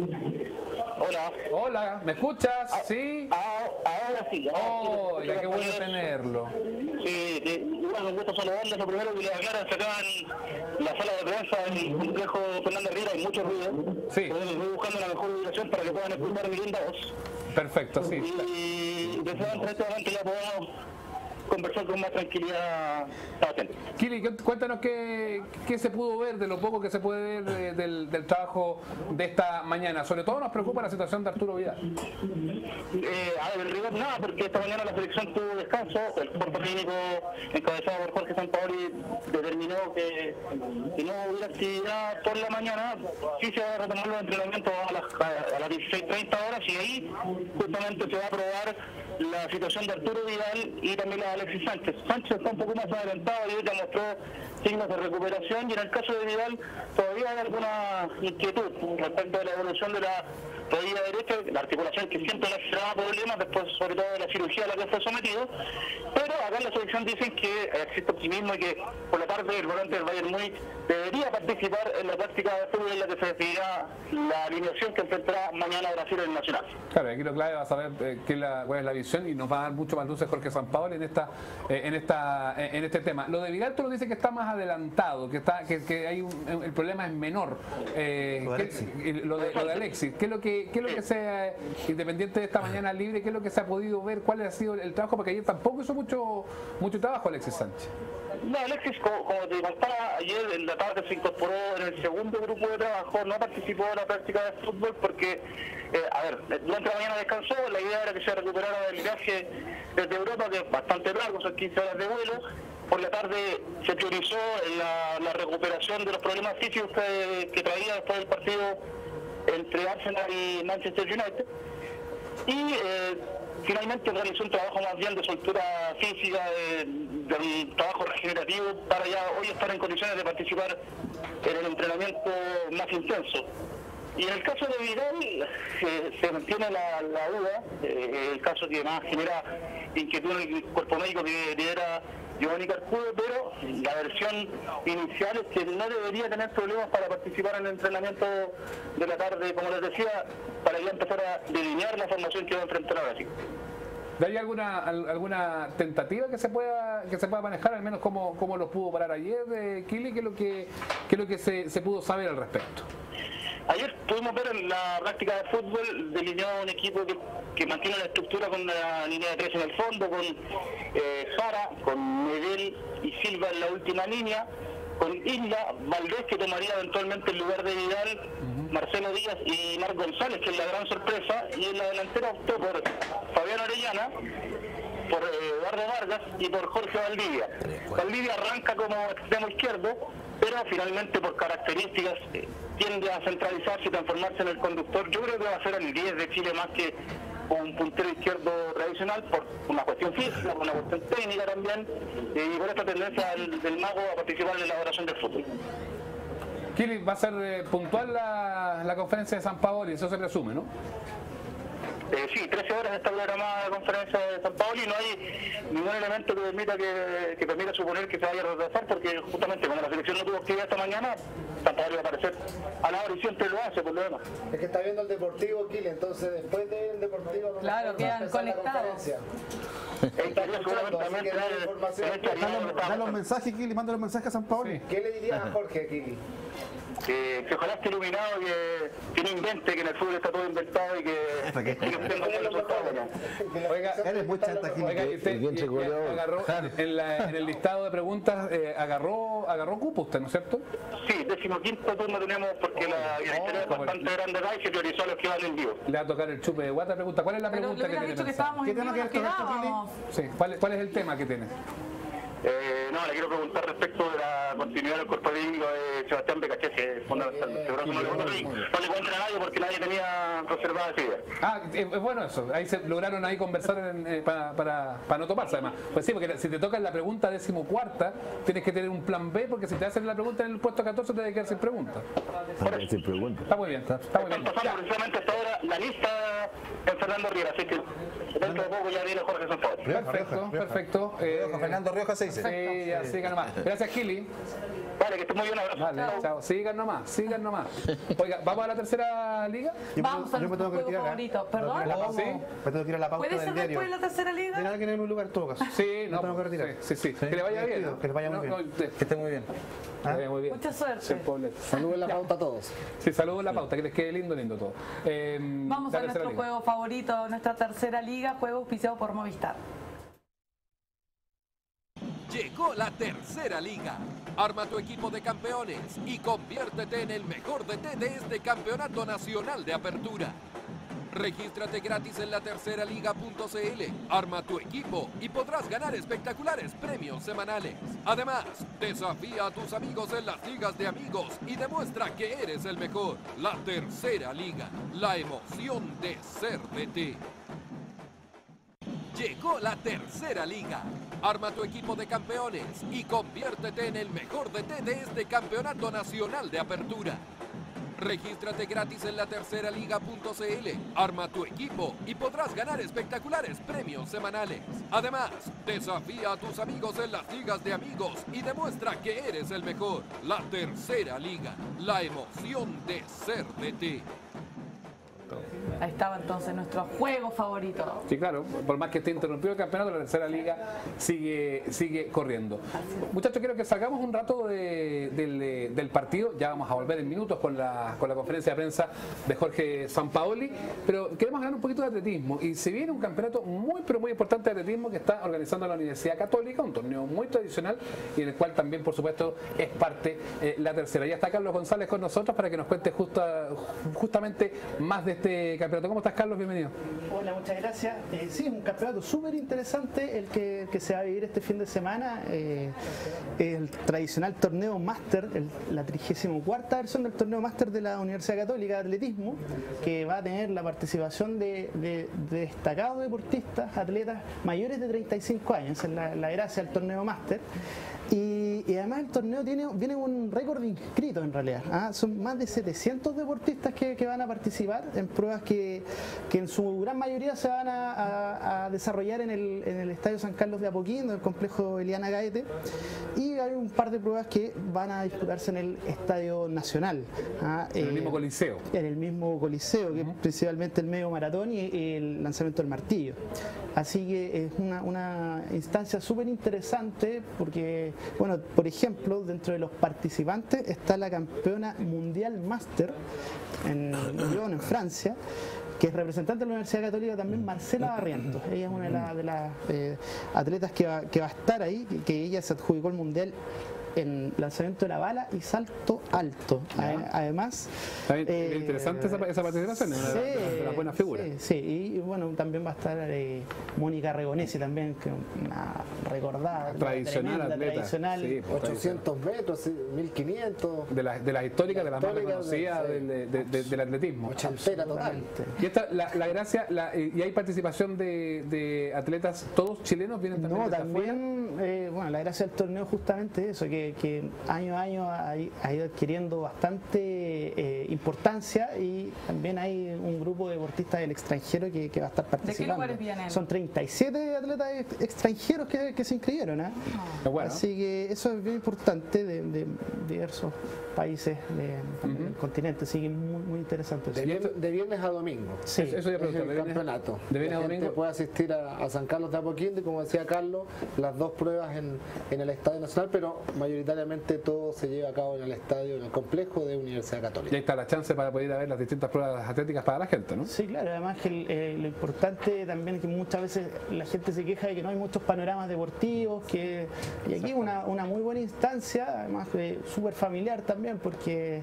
Hola. hola, ¿me escuchas? Sí. Ah, ahora sí. Oh, ya qué bueno tenerlo. Sí, sí, bueno, un gusto saludarles. Lo primero que les aclaran, se acá en la sala de prensa del complejo Fernández Riera hay mucho ruido. Sí. Entonces voy buscando la mejor ubicación para que puedan escuchar mi linda voz. Perfecto, sí. Y desde antes de este momento ya podemos conversar con más tranquilidad. Sebastián. Kili, cu- cuéntanos qué, qué se pudo ver, de lo poco que se puede ver de- del, del trabajo de esta mañana. Sobre todo nos preocupa la situación de Arturo Vidal. Eh, a ver, el rigor nada, porque esta mañana la selección tuvo descanso. El cuerpo técnico encabezado por Jorge Sampaoli determinó que, que no hubiera actividad por la mañana. Sí se va a retomar los entrenamientos a las, a, a las dieciséis treinta horas y ahí justamente se va a probar la situación de Arturo Vidal y también la de Alexis Sánchez. Sánchez está un poco más adelantado y hoy ya mostró signos de recuperación y en el caso de Vidal todavía hay alguna inquietud respecto de la evolución de la rodilla derecha, la articulación que siempre le generaba problemas después sobre todo de la cirugía a la que fue sometido, pero acá en la selección dicen que existe optimismo y que por la tarde el volante del Bayern Múnich debería participar en la práctica de fútbol en la que se definirá la alineación que enfrentará mañana a Brasil en el Nacional. Claro, aquí lo clave va a saber eh, qué es la, cuál es la visión y nos va a dar mucho más luces Jorge Sampaoli en esta, eh, en esta, eh, en este tema. Lo de Vidal tú lo dices que está más adelantado, que está, que, que hay un, el problema es menor. Eh, Lo de ¿qué- Alexis. y lo de, lo de Alexis, ¿qué es lo que, qué es lo que se, eh, independiente de esta mañana libre, qué es lo que se ha podido ver, cuál ha sido el trabajo? Porque ayer tampoco hizo mucho, mucho trabajo Alexis Sánchez. No, Alexis, como, como te contaba, ayer en la tarde se incorporó en el segundo grupo de trabajo, no participó en la práctica de fútbol porque, eh, a ver, durante la mañana descansó, la idea era que se recuperara del viaje desde Europa, que es bastante largo, son quince horas de vuelo. Por la tarde se priorizó la, la recuperación de los problemas físicos que, que traía después del partido entre Arsenal y Manchester United. Y eh, finalmente realizó un trabajo más bien de soltura física, de, de un trabajo regenerativo para ya hoy estar en condiciones de participar en el entrenamiento más intenso. Y en el caso de Vidal eh, se mantiene la, la duda, eh, el caso que más genera inquietud en el cuerpo médico que lidera Giovanni Carcudo, pero la versión inicial es que no debería tener problemas para participar en el entrenamiento de la tarde, como les decía, para ya empezar a delinear la formación que va a enfrentar a Brasil. ¿Hay alguna alguna tentativa que se pueda que se pueda manejar, al menos como, como lo pudo parar ayer, eh, Kili? ¿Qué es lo que, qué es lo que se, se pudo saber al respecto? Ayer pudimos ver en la práctica de fútbol delineado un equipo que, que mantiene la estructura con una línea de tres en el fondo, con eh, Jara, con Medel y Silva en la última línea, con Isla, Valdés, que tomaría eventualmente el lugar de Vidal, uh-huh. Marcelo Díaz y Marc González, que es la gran sorpresa, y en la delantera optó por Fabián Orellana, por eh, Eduardo Vargas y por Jorge Valdivia. Valdivia arranca como extremo izquierdo, pero finalmente por características eh, tiende a centralizarse y transformarse en el conductor. Yo creo que va a ser el diez de Chile más que un puntero izquierdo tradicional, por una cuestión física, por una cuestión técnica también, y por esta tendencia del, del mago a participar en la elaboración del fútbol. Kili, va a ser eh, puntual la, la conferencia de San Paolo, y eso se presume, ¿no? Eh, sí, trece horas está programada la conferencia de San Paolo y no hay ningún elemento que permita que, que permita suponer que se vaya a retrasar, porque justamente como la selección no tuvo actividad esta mañana, San Paolo va a aparecer a la hora y siempre lo hace, por lo demás. Es que está viendo el Deportivo, Kili, entonces después del Deportivo no claro, quedan conectados. Estaría seguramente también tener Da los mensajes, Kili, manda los mensajes a San Paolo. Sí. ¿Qué le dirías a Jorge, Kili? Que, que ojalá esté iluminado, que, que no invente, que en el fútbol está todo inventado y que siga obteniendo buenos resultados. Oiga, eres muy chanta, Kili. Oiga, y usted, y- y agarró, en, la- en el listado de preguntas, eh, agarró, agarró cupo usted, ¿no es cierto? Sí, decimoquinto turno tenemos porque la historia es bastante grande acá y se priorizó a los que van en vivo. Le va a tocar el chupe de guata. Pregunta, ¿cuál es la Pero le pregunta que hubiera tiene dicho que pensada? estábamos ¿Qué en tema vivo, nos quieres tocar, Kili? quedábamos. Sí, ¿cuál, es- ¿cuál es el tema que tiene? Eh, no, le quiero preguntar respecto de la continuidad del cuerpo técnico de Sebastián Becachés, que es fundamental. Seguro que no le cuento no le cuento a nadie porque nadie tenía reservada esa idea. Ah, es es bueno eso. Ahí se lograron ahí conversar en, eh, para, para, para no toparse además. Pues sí, porque si te toca la pregunta decimocuarta, tienes que tener un plan B, porque si te hacen la pregunta en el puesto catorce te debe quedar sin pregunta. Sin pregunta. Está muy bien, está muy bien. Están pasando precisamente hasta ahora la lista en Fernando Riera, así que dentro de poco ya viene Jorge Sanpaolo. Perfecto, perfecto. Eh, Con Fernando Rioja se dice. Sí, ya, sigan nomás. Gracias, Kili. Vale, que esté muy bien, un abrazo. Vale, chao. Sigan nomás, sigan nomás. Oiga, ¿vamos a la tercera liga? Yo me- Vamos a yo me nuestro tengo que juego retirar, ¿eh? favorito. ¿Perdón? ¿Sí? Me tengo que ir a la pauta ¿Puede del ser diario. después de la tercera liga? Tiene alguien en mi lugar en todo caso. Sí, no, Me tengo que retirar. sí, sí, sí. Que le vaya Me bien. despido, ¿no? que les vaya muy No, bien. no, te- Que esté muy bien. que le vaya muy bien. Mucha suerte. Sí, Poblete. Saludos la pauta a todos. Sí, saludos en la pauta, que les quede lindo, lindo todo. Eh, Vamos la a tercera nuestro liga. juego favorito, nuestra tercera liga, juego auspiciado por Movistar. Llegó la tercera liga. Arma tu equipo de campeones y conviértete en el mejor D T de este campeonato nacional de apertura. Regístrate gratis en la tercera liga punto c l, arma tu equipo y podrás ganar espectaculares premios semanales. Además, desafía a tus amigos en las ligas de amigos y demuestra que eres el mejor. La tercera liga, la emoción de ser D T. Llegó la tercera liga. Arma tu equipo de campeones y conviértete en el mejor D T de este campeonato nacional de apertura. Regístrate gratis en la tercera liga punto c l, arma tu equipo y podrás ganar espectaculares premios semanales. Además, desafía a tus amigos en las ligas de amigos y demuestra que eres el mejor. La tercera liga, la emoción de ser D T. Ahí estaba entonces nuestro juego favorito. Sí, claro, por más que esté interrumpido el campeonato, la tercera liga sigue, sigue corriendo. Muchachos, quiero que salgamos un rato de- del, del partido, ya vamos a volver en minutos con la, con la conferencia de prensa de Jorge Sampaoli, pero queremos hablar un poquito de atletismo, y se viene un campeonato muy pero muy importante de atletismo que está organizando la Universidad Católica, un torneo muy tradicional y en el cual también, por supuesto, es parte eh, la tercera. Ya está Carlos González con nosotros para que nos cuente justa, justamente más de este campeonato. ¿Cómo estás, Carlos? Bienvenido. Hola, muchas gracias. Eh, sí, es un campeonato súper interesante el que, que se va a vivir este fin de semana. Eh, el tradicional torneo máster, el- la trigésima cuarta versión del torneo máster de la Universidad Católica de Atletismo, que va a tener la participación de, de- de destacados deportistas, atletas mayores de treinta y cinco años. Esa es la, la gracia del torneo máster. Y, y además el torneo tiene, viene un récord de inscritos en realidad. ¿ah? Son más de setecientos deportistas que, que van a participar en pruebas que, que en su gran mayoría se van a, a, a desarrollar en el, en el Estadio San Carlos de Apoquindo, en el complejo Eliana Gaete. Y hay un par de pruebas que van a disputarse en el Estadio Nacional. ¿ah? En el eh, mismo coliseo. En el mismo coliseo, que uh-huh. es principalmente el medio maratón y, y el lanzamiento del martillo. Así que es una, una instancia súper interesante porque, bueno, por ejemplo, dentro de los participantes está la campeona mundial máster en Lyon, en Francia, que es representante de la Universidad Católica también, Marcela Barrientos. Ella es una de las de la, eh, atletas que va, que va a estar ahí, que, que ella se adjudicó el mundial en lanzamiento de la bala y salto alto. Yeah. Además, está bien, eh, interesante esa, esa participación, es sí, una de las buenas figuras. Sí, sí, y bueno, también va a estar eh, Mónica Regonesi también, que una recordada, tradicional tremenda, atleta. Tradicional. Sí, ochocientos metros, mil quinientos. De las de las históricas, de las más reconocidas de, de, de, de, del atletismo. Champera total. Y esta, la, la gracia, la, y hay participación de, de atletas, todos chilenos vienen también. No, también, eh, bueno, la gracia del torneo justamente eso, que que año a año ha, ha ido adquiriendo bastante eh, importancia y también hay un grupo de deportistas del extranjero que, que va a estar participando. ¿De qué lugares vienen? Son treinta y siete atletas ex extranjeros que, que se inscribieron. ¿eh? Oh. Bueno. Así que eso es bien importante de, de diversos países de, uh-huh. del continente, así que muy, muy interesante. De, vier, de viernes a domingo. Sí. Eso, eso ya es el de campeonato. De viernes a domingo puede asistir a, a San Carlos de Apoquindo y, como decía Carlos, las dos pruebas en, en el Estadio Nacional, pero mayoritariamente todo se lleva a cabo en el estadio, en el complejo de Universidad Católica. Y ahí está la chance para poder ir a ver las distintas pruebas atléticas para la gente, ¿no? Sí, claro, además que el, eh, lo importante también es que muchas veces la gente se queja de que no hay muchos panoramas deportivos, que y aquí una, una muy buena instancia, además eh, súper familiar también, porque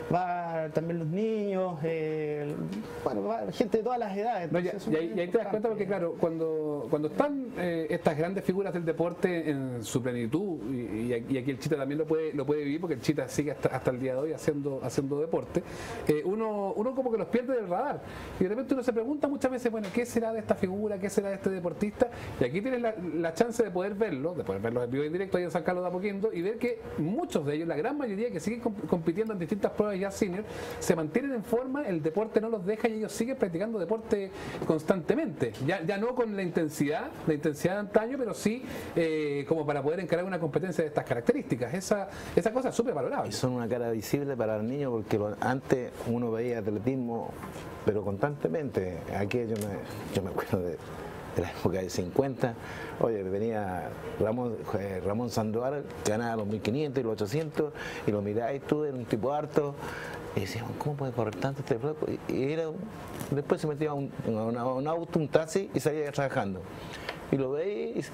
va también los niños, eh, bueno, va gente de todas las edades. No, ya, y, ahí, y ahí te das cuenta porque, claro, cuando, cuando están eh, estas grandes figuras del deporte en su plenitud, y, y aquí el Chita también lo puede, lo puede vivir, porque el Chita sigue hasta, hasta el día de hoy haciendo, haciendo deporte, eh, uno, uno como que los pierde del radar. Y de repente uno se pregunta muchas veces, bueno, ¿qué será de esta figura? ¿Qué será de este deportista? Y aquí tienes la, la chance de poder verlo, de poder verlos en vivo y en directo ahí en San Carlos de Apoquindo, y ver que muchos de ellos, la gran mayoría que siguen compitiendo en distintas pruebas ya senior, se mantienen en forma, el deporte no los deja y ellos siguen practicando deporte constantemente. Ya, ya no con la intensidad, la intensidad de antaño, pero sí eh, como para poder encarar una competencia de estas características. Esa, esa cosa es súper valorable. Y son una cara visible para el niño, porque lo, antes uno veía atletismo, pero constantemente. Aquí yo me, yo me acuerdo de, de la época del cincuenta, oye, venía Ramón, eh, Ramón Sandoval, que ganaba los mil quinientos y los ochocientos, y lo miráis tú, era un tipo harto, y decíamos, ¿cómo puede correr tanto este flaco? Y, y era, después se metía a un, a un auto, un taxi, y salía trabajando. Y lo veis,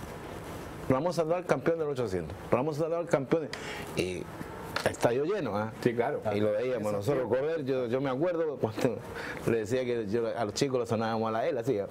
Ramón Sandoval campeón del ochocientos, Ramón Sandoval campeón de, y estadio lleno, ¿eh? Sí, claro. Y lo veíamos nosotros correr. Yo, yo me acuerdo cuando le decía que yo, a los chicos los sonábamos a la él, así.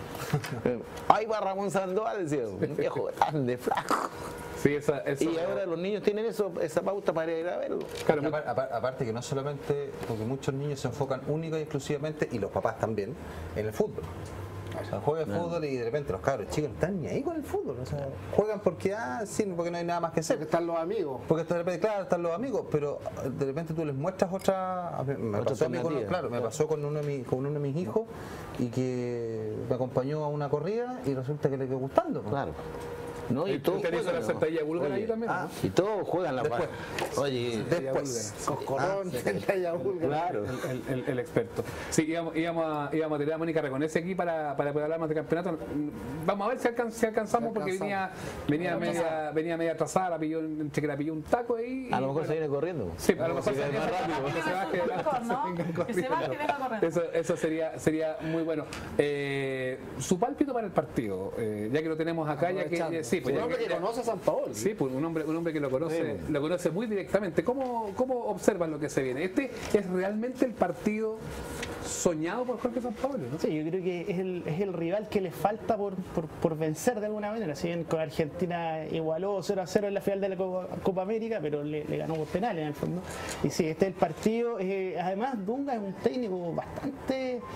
Ahí va Ramón Sandoval, decía, un viejo grande, flaco. Sí, esa, esa, y ahora los niños tienen eso, esa pauta para ir a verlo. Claro, aparte, aparte que no solamente, porque muchos niños se enfocan única y exclusivamente, y los papás también, en el fútbol. O sea, juegan no. fútbol y de repente los cabros chicos no están ni ahí con el fútbol. O sea, juegan porque, ah, sí, porque no hay nada más que hacer. Porque están los amigos. Porque de repente, claro, están los amigos, pero de repente tú les muestras otra. Me pasó a mí con, claro, me pasó con uno de mis, con uno de mis hijos, y que me acompañó a una corrida y resulta que le quedó gustando. Claro. No, y, y todos juegan, la sentadilla búlgara ahí también, ah, ¿no? Y todos juegan la después. Oye, después. Coscorrón, sentadilla búlgara. Claro, el, el, el experto. Sí, íbamos, íbamos, a, íbamos a tener a Mónica Reconece aquí para, para poder hablar más de campeonato. Vamos a ver si, alcanz, si alcanzamos, porque venía venía media, venía media atrasada, la pilló, entre que la pilló un taco ahí. A lo mejor bueno, se viene corriendo. Sí, a lo mejor se viene más rápido. Que se baje ¿no? Que se baje, venga corriendo. Eso, eso sería, sería muy bueno. Eh, su pálpito para el partido, eh, ya que lo tenemos acá, ya que sí, pues un hombre que conoce a San Paolo. Sí, pues un hombre, un hombre que lo conoce, sí, lo conoce muy directamente. ¿Cómo, cómo observan lo que se viene? Este es realmente el partido soñado por Jorge Sampaoli, ¿no? Sí, yo creo que es el, es el rival que le falta por, por, por vencer de alguna manera. Si bien con Argentina igualó cero a cero en la final de la Copa, Copa América, pero le, le ganó por penales en el fondo. Y sí, este es el partido. Eh, además, Dunga es un técnico bastante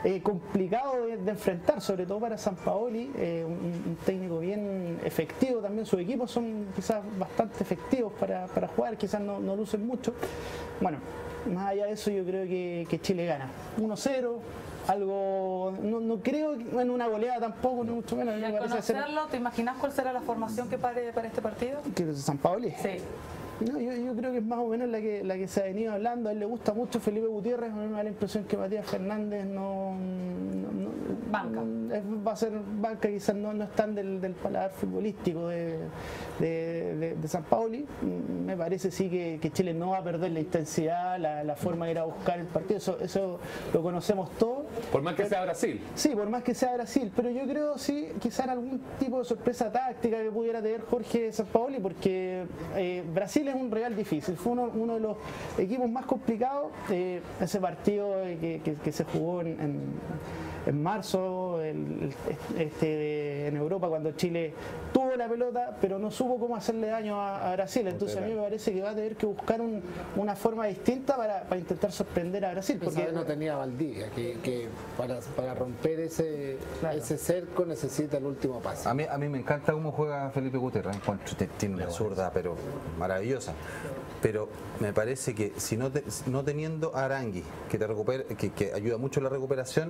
eh, complicado de, de enfrentar, sobre todo para Sampaoli, eh, un, un técnico bien efectivo también. Sus equipos son quizás bastante efectivos para, para jugar, quizás no, no lucen mucho. Bueno, más allá de eso, yo creo que, que Chile gana uno cero. Algo, no, no creo en una goleada tampoco, ni mucho menos. Y al conocerlo, ser... ¿te imaginas cuál será la formación que pare para este partido? ¿Que Sampaoli? Sí. No, yo, yo creo que es más o menos la que, la que se ha venido hablando. A él le gusta mucho Felipe Gutiérrez, a mí me da la impresión que Matías Fernández no, no, no banca. Va a ser banca, quizás no, no están del, del paladar futbolístico de, de, de, de Sampaoli. Me parece sí que, que Chile no va a perder la intensidad, la, la forma de ir a buscar el partido, eso, eso lo conocemos todos. Por más que pero, sea Brasil. Sí, por más que sea Brasil, pero yo creo sí, quizás algún tipo de sorpresa táctica que pudiera tener Jorge Sampaoli, porque eh, Brasil es un rival difícil, fue uno, uno de los equipos más complicados. Eh, ese partido que, que, que se jugó en, en, en marzo el, este de, en Europa, cuando Chile tuvo la pelota pero no supo cómo hacerle daño a, a Brasil, entonces a mí me parece que va a tener que buscar un, una forma distinta para, para intentar sorprender a Brasil, porque no tenía Valdivia, que, que para, para romper ese, claro. ese cerco necesita el último pase. A mí, a mí me encanta cómo juega Felipe Gutiérrez, tiene una zurda pero maravillosa, pero me parece que si no, te, no teniendo a Arangui, que, te recupera, que, que ayuda mucho en la recuperación,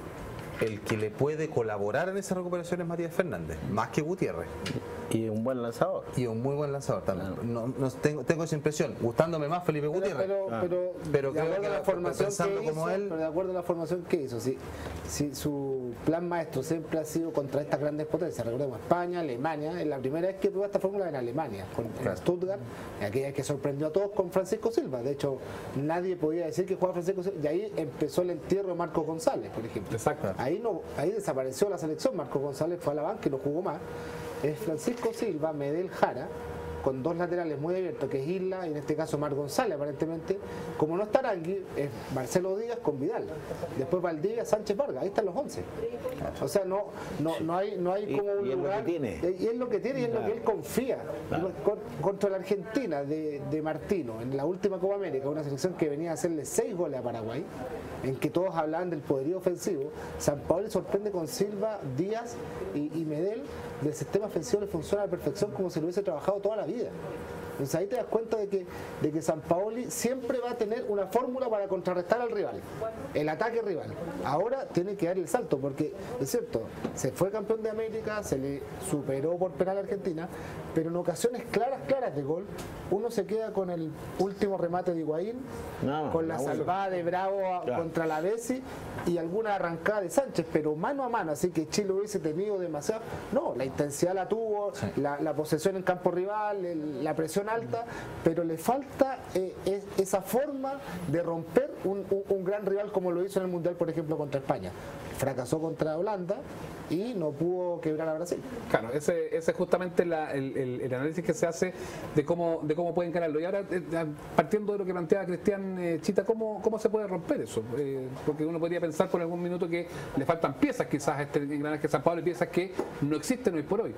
el que le puede colaborar en esa recuperación es Matías Fernández, más que Gutiérrez. Y un buen lanzador. Y un muy buen lanzador también. No, no, tengo, tengo esa impresión, gustándome más Felipe Gutiérrez. Pero, pero, pero, pero de creo que la formación pensando que como hizo, él. pero de acuerdo a la formación que hizo, si, si su plan maestro siempre ha sido contra estas grandes potencias, recordemos España, Alemania, es la primera vez que probó esta fórmula en Alemania, con claro. Stuttgart, aquella que sorprendió a todos con Francisco Silva. De hecho, nadie podía decir que jugaba Francisco Silva, y ahí empezó el entierro de Marco González, por ejemplo. Exacto. Ahí no, ahí desapareció la selección, Marco González fue a la banca y no jugó más. Es Francisco Silva, Medel Jara, con dos laterales muy abiertos, que es Isla y en este caso Mar González aparentemente. Como no está Arangui, es Marcelo Díaz con Vidal. Después Valdivia, Sánchez Vargas, ahí están los once. O sea, no, no, no hay, no hay como un y, y lugar. Es lo que tiene. Y es lo que tiene y es claro. lo que él confía. Claro. Contra la Argentina de, de Martino, en la última Copa América, una selección que venía a hacerle seis goles a Paraguay, en que todos hablaban del poderío ofensivo, Sampaoli sorprende con Silva, Díaz y, y Medel. Del sistema ofensivo le funciona a la perfección como si lo hubiese trabajado toda la vida. Entonces ahí te das cuenta de que, de que Sampaoli siempre va a tener una fórmula para contrarrestar al rival, el ataque rival. Ahora tiene que dar el salto, porque es cierto, se fue campeón de América, se le superó por penal a Argentina, pero en ocasiones claras, claras de gol, uno se queda con el último remate de Higuaín, no, con la salvada de Bravo claro. contra la Bessi y alguna arrancada de Sánchez, pero mano a mano, así que Chile hubiese tenido demasiado. No, la intensidad la tuvo, sí. la, la posesión en campo rival, el, la presión alta, pero le falta eh, es, esa forma de romper un, un, un gran rival como lo hizo en el Mundial, por ejemplo, contra España. Fracasó contra Holanda y no pudo quebrar a Brasil. Claro, ese, ese es justamente la, el, el, el análisis que se hace de cómo, de cómo pueden ganarlo. Y ahora, eh, partiendo de lo que planteaba Cristian eh, Chita, ¿cómo, ¿cómo se puede romper eso? Eh, porque uno podría pensar por algún minuto que le faltan piezas quizás a este engranaje San Pablo, piezas que no existen hoy por hoy.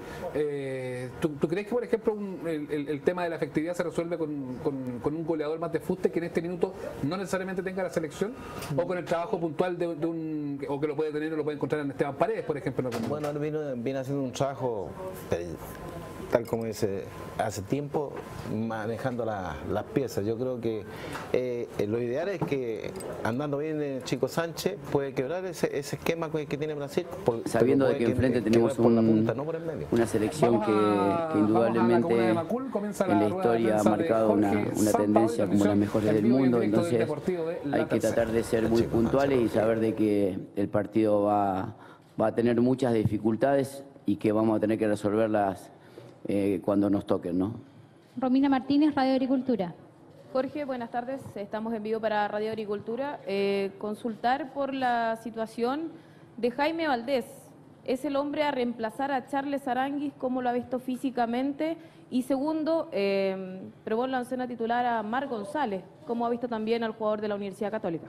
Eh, ¿tú, ¿tú, crees que, por ejemplo, un, el, el, el tema de la efectividad se resuelve con, con, con un goleador más de fuste que en este minuto no necesariamente tenga la selección? ¿O con el trabajo puntual de, de un, o que lo puede tener o lo puede encontrar en Esteban Paredes, por ejemplo? Bueno, él viene, viene haciendo un trabajo, tal como dice, hace tiempo manejando la, las piezas. Yo creo que eh, lo ideal es que andando bien el Chico Sánchez puede quebrar ese, ese esquema que, que tiene Brasil. Por, sabiendo de que enfrente tenemos un, punta, no por el medio. Una selección que, que indudablemente la Macul, en la historia ha marcado una, una tendencia como la mejor del mundo, entonces hay que tratar de ser muy puntuales y saber de que el partido va, va a tener muchas dificultades y que vamos a tener que resolverlas Eh, cuando nos toquen, ¿no? Romina Martínez, Radio Agricultura. Jorge, buenas tardes. Estamos en vivo para Radio Agricultura. Eh, consultar por la situación de Jaime Valdés. ¿Es el hombre a reemplazar a Charles Aranguis? ¿Cómo lo ha visto físicamente? Y segundo, eh, probó en la oncena titular a Mar González. ¿Cómo ha visto también al jugador de la Universidad Católica?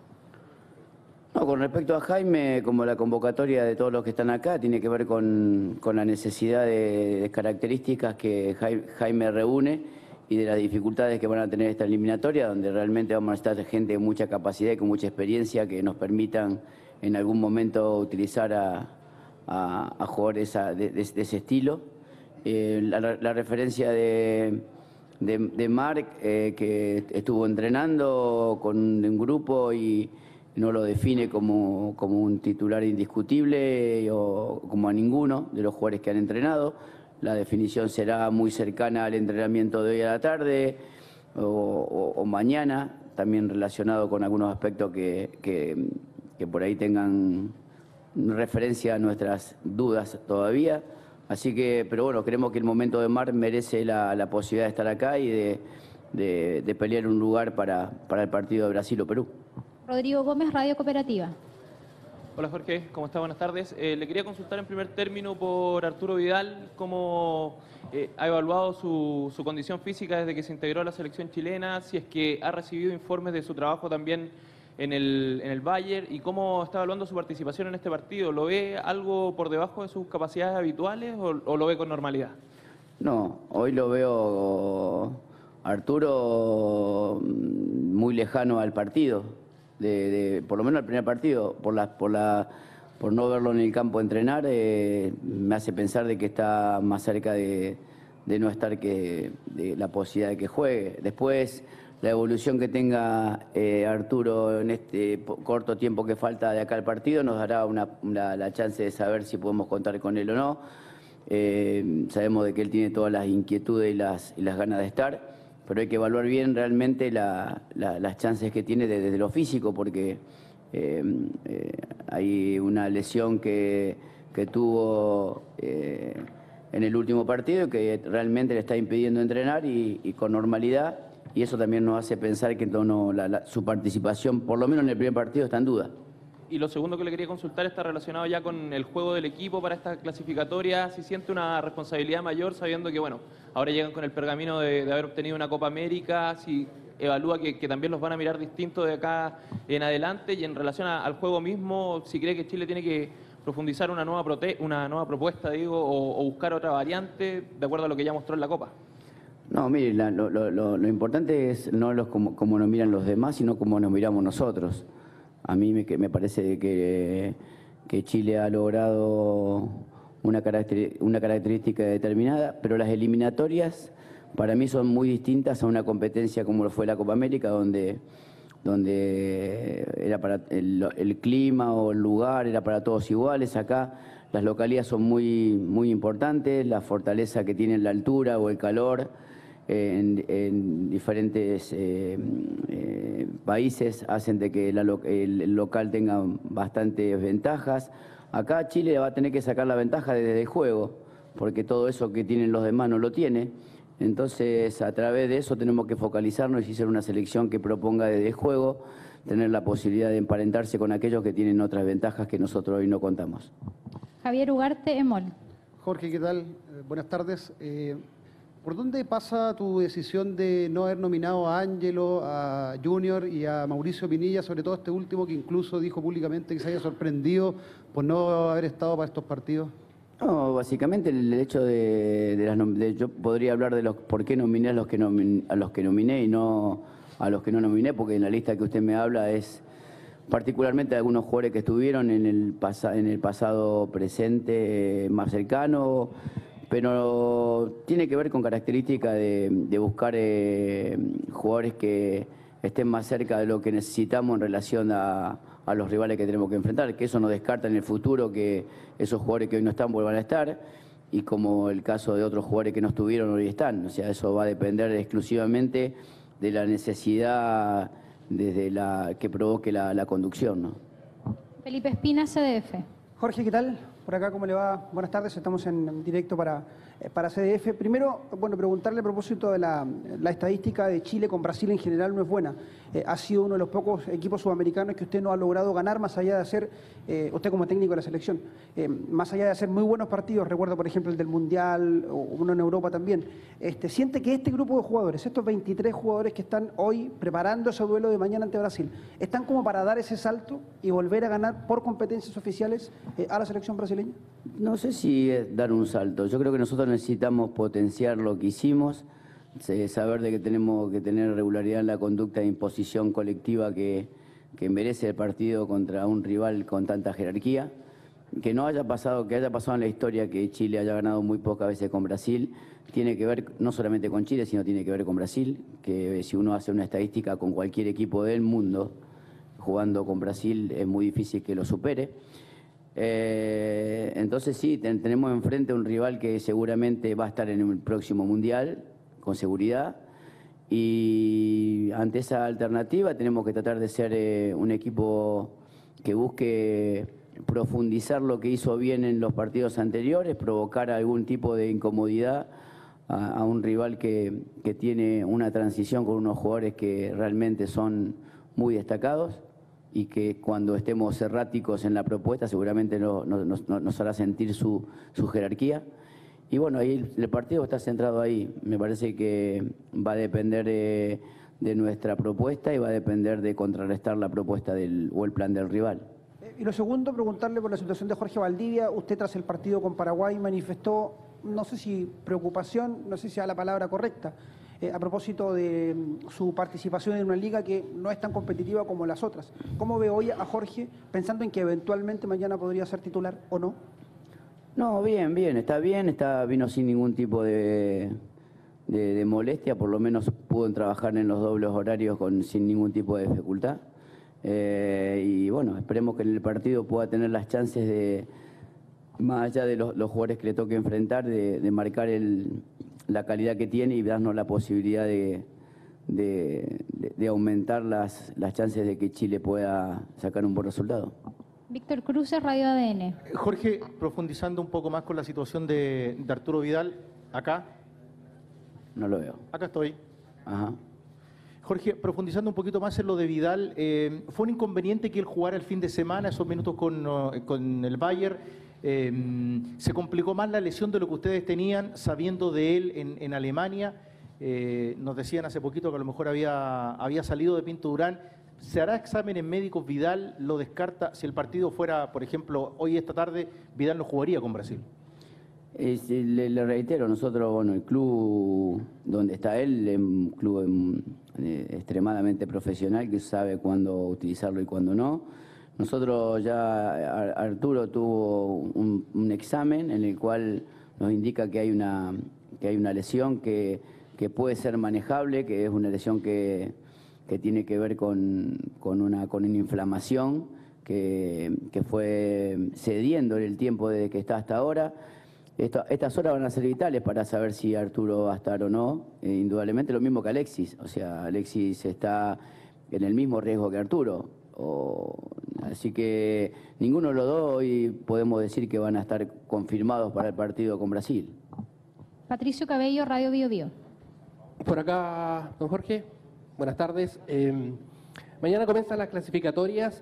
No, con respecto a Jaime, como la convocatoria de todos los que están acá, tiene que ver con, con la necesidad de, de características que Jaime reúne y de las dificultades que van a tener esta eliminatoria, donde realmente vamos a estar gente de mucha capacidad y con mucha experiencia que nos permitan en algún momento utilizar a, a, a jugadores a, de, de, de ese estilo. Eh, la, la referencia de, de, de Marc, eh, que estuvo entrenando con un grupo y no lo define como, como un titular indiscutible o como a ninguno de los jugadores que han entrenado. La definición será muy cercana al entrenamiento de hoy a la tarde o, o, o mañana, también relacionado con algunos aspectos que, que, que por ahí tengan referencia a nuestras dudas todavía. Así que, pero bueno, creemos que el momento de Marc merece la, la posibilidad de estar acá y de, de, de pelear un lugar para, para el partido de Brasil o Perú. Rodrigo Gómez, Radio Cooperativa. Hola Jorge, ¿cómo está? Buenas tardes. Eh, le quería consultar en primer término por Arturo Vidal, cómo eh, ha evaluado su, su condición física desde que se integró a la selección chilena, si es que ha recibido informes de su trabajo también en el, en el Bayern y cómo está evaluando su participación en este partido. ¿Lo ve algo por debajo de sus capacidades habituales o, o lo ve con normalidad? No, hoy lo veo Arturo muy lejano al partido. De, de, por lo menos el primer partido, por la, por la, por no verlo en el campo entrenar, eh, me hace pensar de que está más cerca de, de no estar que de la posibilidad de que juegue. Después, la evolución que tenga eh, Arturo en este corto tiempo que falta de acá al partido nos dará una, una, la chance de saber si podemos contar con él o no. Eh, sabemos de que él tiene todas las inquietudes y las, y las ganas de estar, pero hay que evaluar bien realmente la, la, las chances que tiene desde, desde lo físico, porque eh, eh, hay una lesión que, que tuvo eh, en el último partido que realmente le está impidiendo entrenar y, y con normalidad, y eso también nos hace pensar que no, la, la, su participación, por lo menos en el primer partido, está en duda. Y lo segundo que le quería consultar está relacionado ya con el juego del equipo para esta clasificatoria. Si siente una responsabilidad mayor sabiendo que, bueno, ahora llegan con el pergamino de, de haber obtenido una Copa América, si evalúa que, que también los van a mirar distinto de acá en adelante, y en relación a, al juego mismo, si cree que Chile tiene que profundizar una nueva, prote una nueva propuesta, digo, o, o buscar otra variante de acuerdo a lo que ya mostró en la Copa. No, mire, la, lo, lo, lo importante es no los como, como nos miran los demás, sino como nos miramos nosotros. A mí me, me parece que, que Chile ha logrado una, caracter, una característica determinada, pero las eliminatorias para mí son muy distintas a una competencia como lo fue la Copa América, donde, donde era para el, el clima o el lugar era para todos iguales. Acá las localidades son muy, muy importantes, la fortaleza que tiene la altura o el calor En, en diferentes eh, eh, países hacen de que la, el, el local tenga bastantes ventajas. Acá Chile va a tener que sacar la ventaja desde el juego, porque todo eso que tienen los demás no lo tiene. Entonces, a través de eso tenemos que focalizarnos y ser una selección que proponga desde el juego tener la posibilidad de emparentarse con aquellos que tienen otras ventajas que nosotros hoy no contamos. Javier Ugarte, Emol. Jorge, ¿qué tal? Eh, buenas tardes. Eh, ¿Por dónde pasa tu decisión de no haber nominado a Ángelo, a Junior y a Mauricio Pinilla, sobre todo este último que incluso dijo públicamente que se haya sorprendido por no haber estado para estos partidos? No, básicamente el hecho de, de las de, yo podría hablar de los por qué nominé a los que nomin, a los que nominé y no a los que no nominé, porque en la lista que usted me habla es particularmente de algunos jugadores que estuvieron en el pasa, en el pasado presente eh, más cercano. Pero tiene que ver con características de, de buscar eh, jugadores que estén más cerca de lo que necesitamos en relación a, a los rivales que tenemos que enfrentar, que eso no descarta en el futuro que esos jugadores que hoy no están vuelvan a estar, y como el caso de otros jugadores que no estuvieron hoy están. O sea, eso va a depender exclusivamente de la necesidad desde la que provoque la, la conducción, ¿no? Felipe Espina, C D F. Jorge, ¿qué tal? Por acá, ¿cómo le va? Buenas tardes, estamos en directo para, para C D F. Primero, bueno, preguntarle a propósito de la, la estadística de Chile con Brasil en general no es buena. Eh, ha sido uno de los pocos equipos sudamericanos que usted no ha logrado ganar, más allá de hacer, eh, usted como técnico de la selección, eh, más allá de hacer muy buenos partidos, recuerdo por ejemplo el del Mundial, o uno en Europa también. Este, ¿Siente que este grupo de jugadores, estos veintitrés jugadores que están hoy preparando ese duelo de mañana ante Brasil, están como para dar ese salto y volver a ganar por competencias oficiales eh, a la selección brasileña? No sé si es dar un salto. Yo creo que nosotros necesitamos potenciar lo que hicimos, saber de que tenemos que tener regularidad en la conducta de imposición colectiva que, que merece el partido contra un rival con tanta jerarquía. Que no haya pasado, que haya pasado en la historia que Chile haya ganado muy pocas veces con Brasil, tiene que ver no solamente con Chile, sino tiene que ver con Brasil, que si uno hace una estadística con cualquier equipo del mundo, jugando con Brasil es muy difícil que lo supere. Eh, entonces sí, ten, tenemos enfrente un rival que seguramente va a estar en el próximo Mundial, con seguridad, y ante esa alternativa tenemos que tratar de ser eh, un equipo que busque profundizar lo que hizo bien en los partidos anteriores, provocar algún tipo de incomodidad a, a un rival que, que tiene una transición con unos jugadores que realmente son muy destacados y que cuando estemos erráticos en la propuesta seguramente no, no, no, nos hará sentir su, su jerarquía. Y bueno, ahí el, el partido está centrado ahí. Me parece que va a depender de, de nuestra propuesta y va a depender de contrarrestar la propuesta del, o el plan del rival. Y lo segundo, preguntarle por la situación de Jorge Valdivia. Usted tras el partido con Paraguay manifestó, no sé si preocupación, no sé si sea la palabra correcta, eh, a propósito de su participación en una liga que no es tan competitiva como las otras. ¿Cómo ve hoy a Jorge pensando en que eventualmente mañana podría ser titular o no? No, bien, bien, está bien, está, vino sin ningún tipo de, de, de molestia, por lo menos pudo trabajar en los dobles horarios con, sin ningún tipo de dificultad. Eh, y bueno, esperemos que en el partido pueda tener las chances de, más allá de los, los jugadores que le toque enfrentar, de, de marcar el, la calidad que tiene y darnos la posibilidad de, de, de, de aumentar las, las chances de que Chile pueda sacar un buen resultado. Víctor Cruz, Radio A D N. Jorge, profundizando un poco más con la situación de, de Arturo Vidal, acá. No lo veo. Acá estoy. Ajá. Jorge, profundizando un poquito más en lo de Vidal, eh, ¿fue un inconveniente que él jugara el fin de semana, esos minutos con, con el Bayern? Eh, ¿Se complicó más la lesión de lo que ustedes tenían sabiendo de él en, en Alemania? Eh, nos decían hace poquito que a lo mejor había, había salido de Pinto Durán. ¿Se hará exámenes médicos Vidal? ¿Lo descarta? Si el partido fuera, por ejemplo, hoy esta tarde, Vidal no jugaría con Brasil. Es, le, le reitero, nosotros, bueno, el club donde está él es un club eh, extremadamente profesional que sabe cuándo utilizarlo y cuándo no. Nosotros ya, Arturo tuvo un, un examen en el cual nos indica que hay una, que hay una lesión que, que puede ser manejable, que es una lesión que, que tiene que ver con, con, una, con una inflamación que, que fue cediendo en el tiempo desde que está hasta ahora. Esto, estas horas van a ser vitales para saber si Arturo va a estar o no, eh, indudablemente lo mismo que Alexis, o sea, Alexis está en el mismo riesgo que Arturo, o, así que ninguno de los dos hoy podemos decir que van a estar confirmados para el partido con Brasil. Patricio Cabello, Radio Bio Bio. Por acá, don Jorge, buenas tardes. Eh, mañana comienzan las clasificatorias.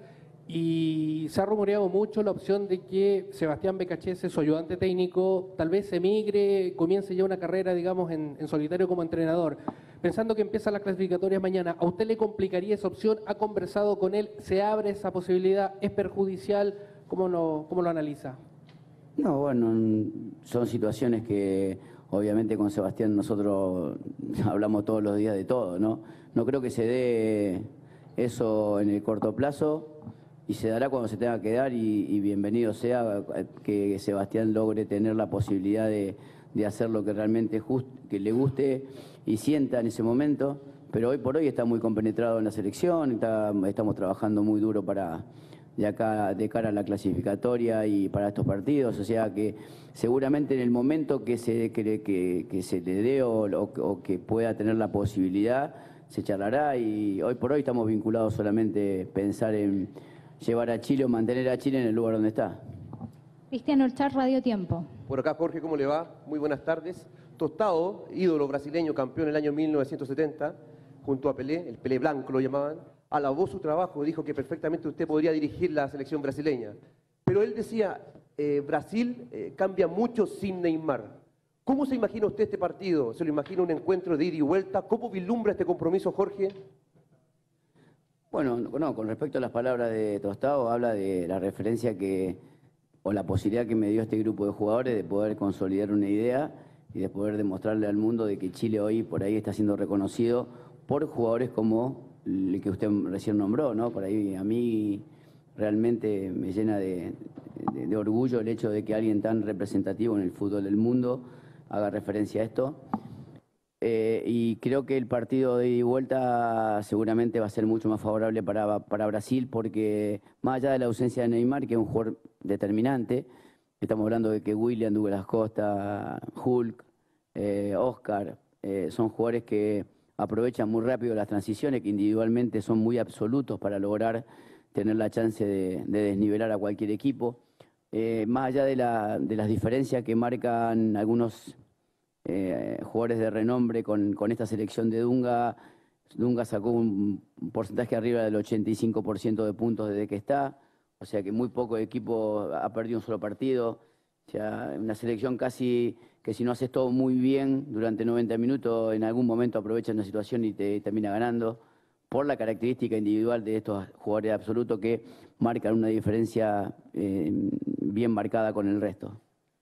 Y se ha rumoreado mucho la opción de que Sebastián Becachese, su ayudante técnico, tal vez emigre, comience ya una carrera, digamos, en, en solitario como entrenador. Pensando que empiezan las clasificatorias mañana, ¿a usted le complicaría esa opción? ¿Ha conversado con él? ¿Se abre esa posibilidad? ¿Es perjudicial? ¿Cómo lo, cómo lo analiza? No, bueno, son situaciones que obviamente con Sebastián nosotros hablamos todos los días de todo, ¿no? No creo que se dé eso en el corto plazo. Y se dará cuando se tenga que dar y, y bienvenido sea que Sebastián logre tener la posibilidad de, de hacer lo que realmente just, que le guste y sienta en ese momento, pero hoy por hoy está muy compenetrado en la selección, está, estamos trabajando muy duro para de acá de cara a la clasificatoria y para estos partidos, o sea que seguramente en el momento que se, que, que, que se le dé o, o, o que pueda tener la posibilidad, se charlará y hoy por hoy estamos vinculados solamente a pensar en llevar a Chile o mantener a Chile en el lugar donde está. Cristian Orchar, Radio Tiempo. Por acá, Jorge, ¿cómo le va? Muy buenas tardes. Tostado, ídolo brasileño, campeón en el año mil novecientos setenta, junto a Pelé, el Pelé Blanco lo llamaban, alabó su trabajo, dijo que perfectamente usted podría dirigir la selección brasileña. Pero él decía, eh, Brasil eh, cambia mucho sin Neymar. ¿Cómo se imagina usted este partido? ¿Se lo imagina un encuentro de ida y vuelta? ¿Cómo vislumbra este compromiso, Jorge? Bueno, no, con respecto a las palabras de Tostado, habla de la referencia que, o la posibilidad que me dio este grupo de jugadores de poder consolidar una idea y de poder demostrarle al mundo de que Chile hoy por ahí está siendo reconocido por jugadores como el que usted recién nombró, ¿no? Por ahí a mí realmente me llena de, de, de orgullo el hecho de que alguien tan representativo en el fútbol del mundo haga referencia a esto. Eh, y creo que el partido de ida y vuelta seguramente va a ser mucho más favorable para, para Brasil, porque más allá de la ausencia de Neymar, que es un jugador determinante, estamos hablando de que William, Douglas Costa, Hulk, eh, Oscar, eh, son jugadores que aprovechan muy rápido las transiciones, que individualmente son muy absolutos para lograr tener la chance de, de desnivelar a cualquier equipo. Eh, más allá de, la, de las diferencias que marcan algunos eh, jugadores de renombre con, con esta selección de Dunga, Dunga sacó un porcentaje arriba del ochenta y cinco por ciento de puntos desde que está, o sea que muy poco equipo ha perdido un solo partido. O sea, una selección casi que si no haces todo muy bien durante noventa minutos, en algún momento aprovechas una situación y te termina ganando, por la característica individual de estos jugadores absolutos que marcan una diferencia eh, bien marcada con el resto.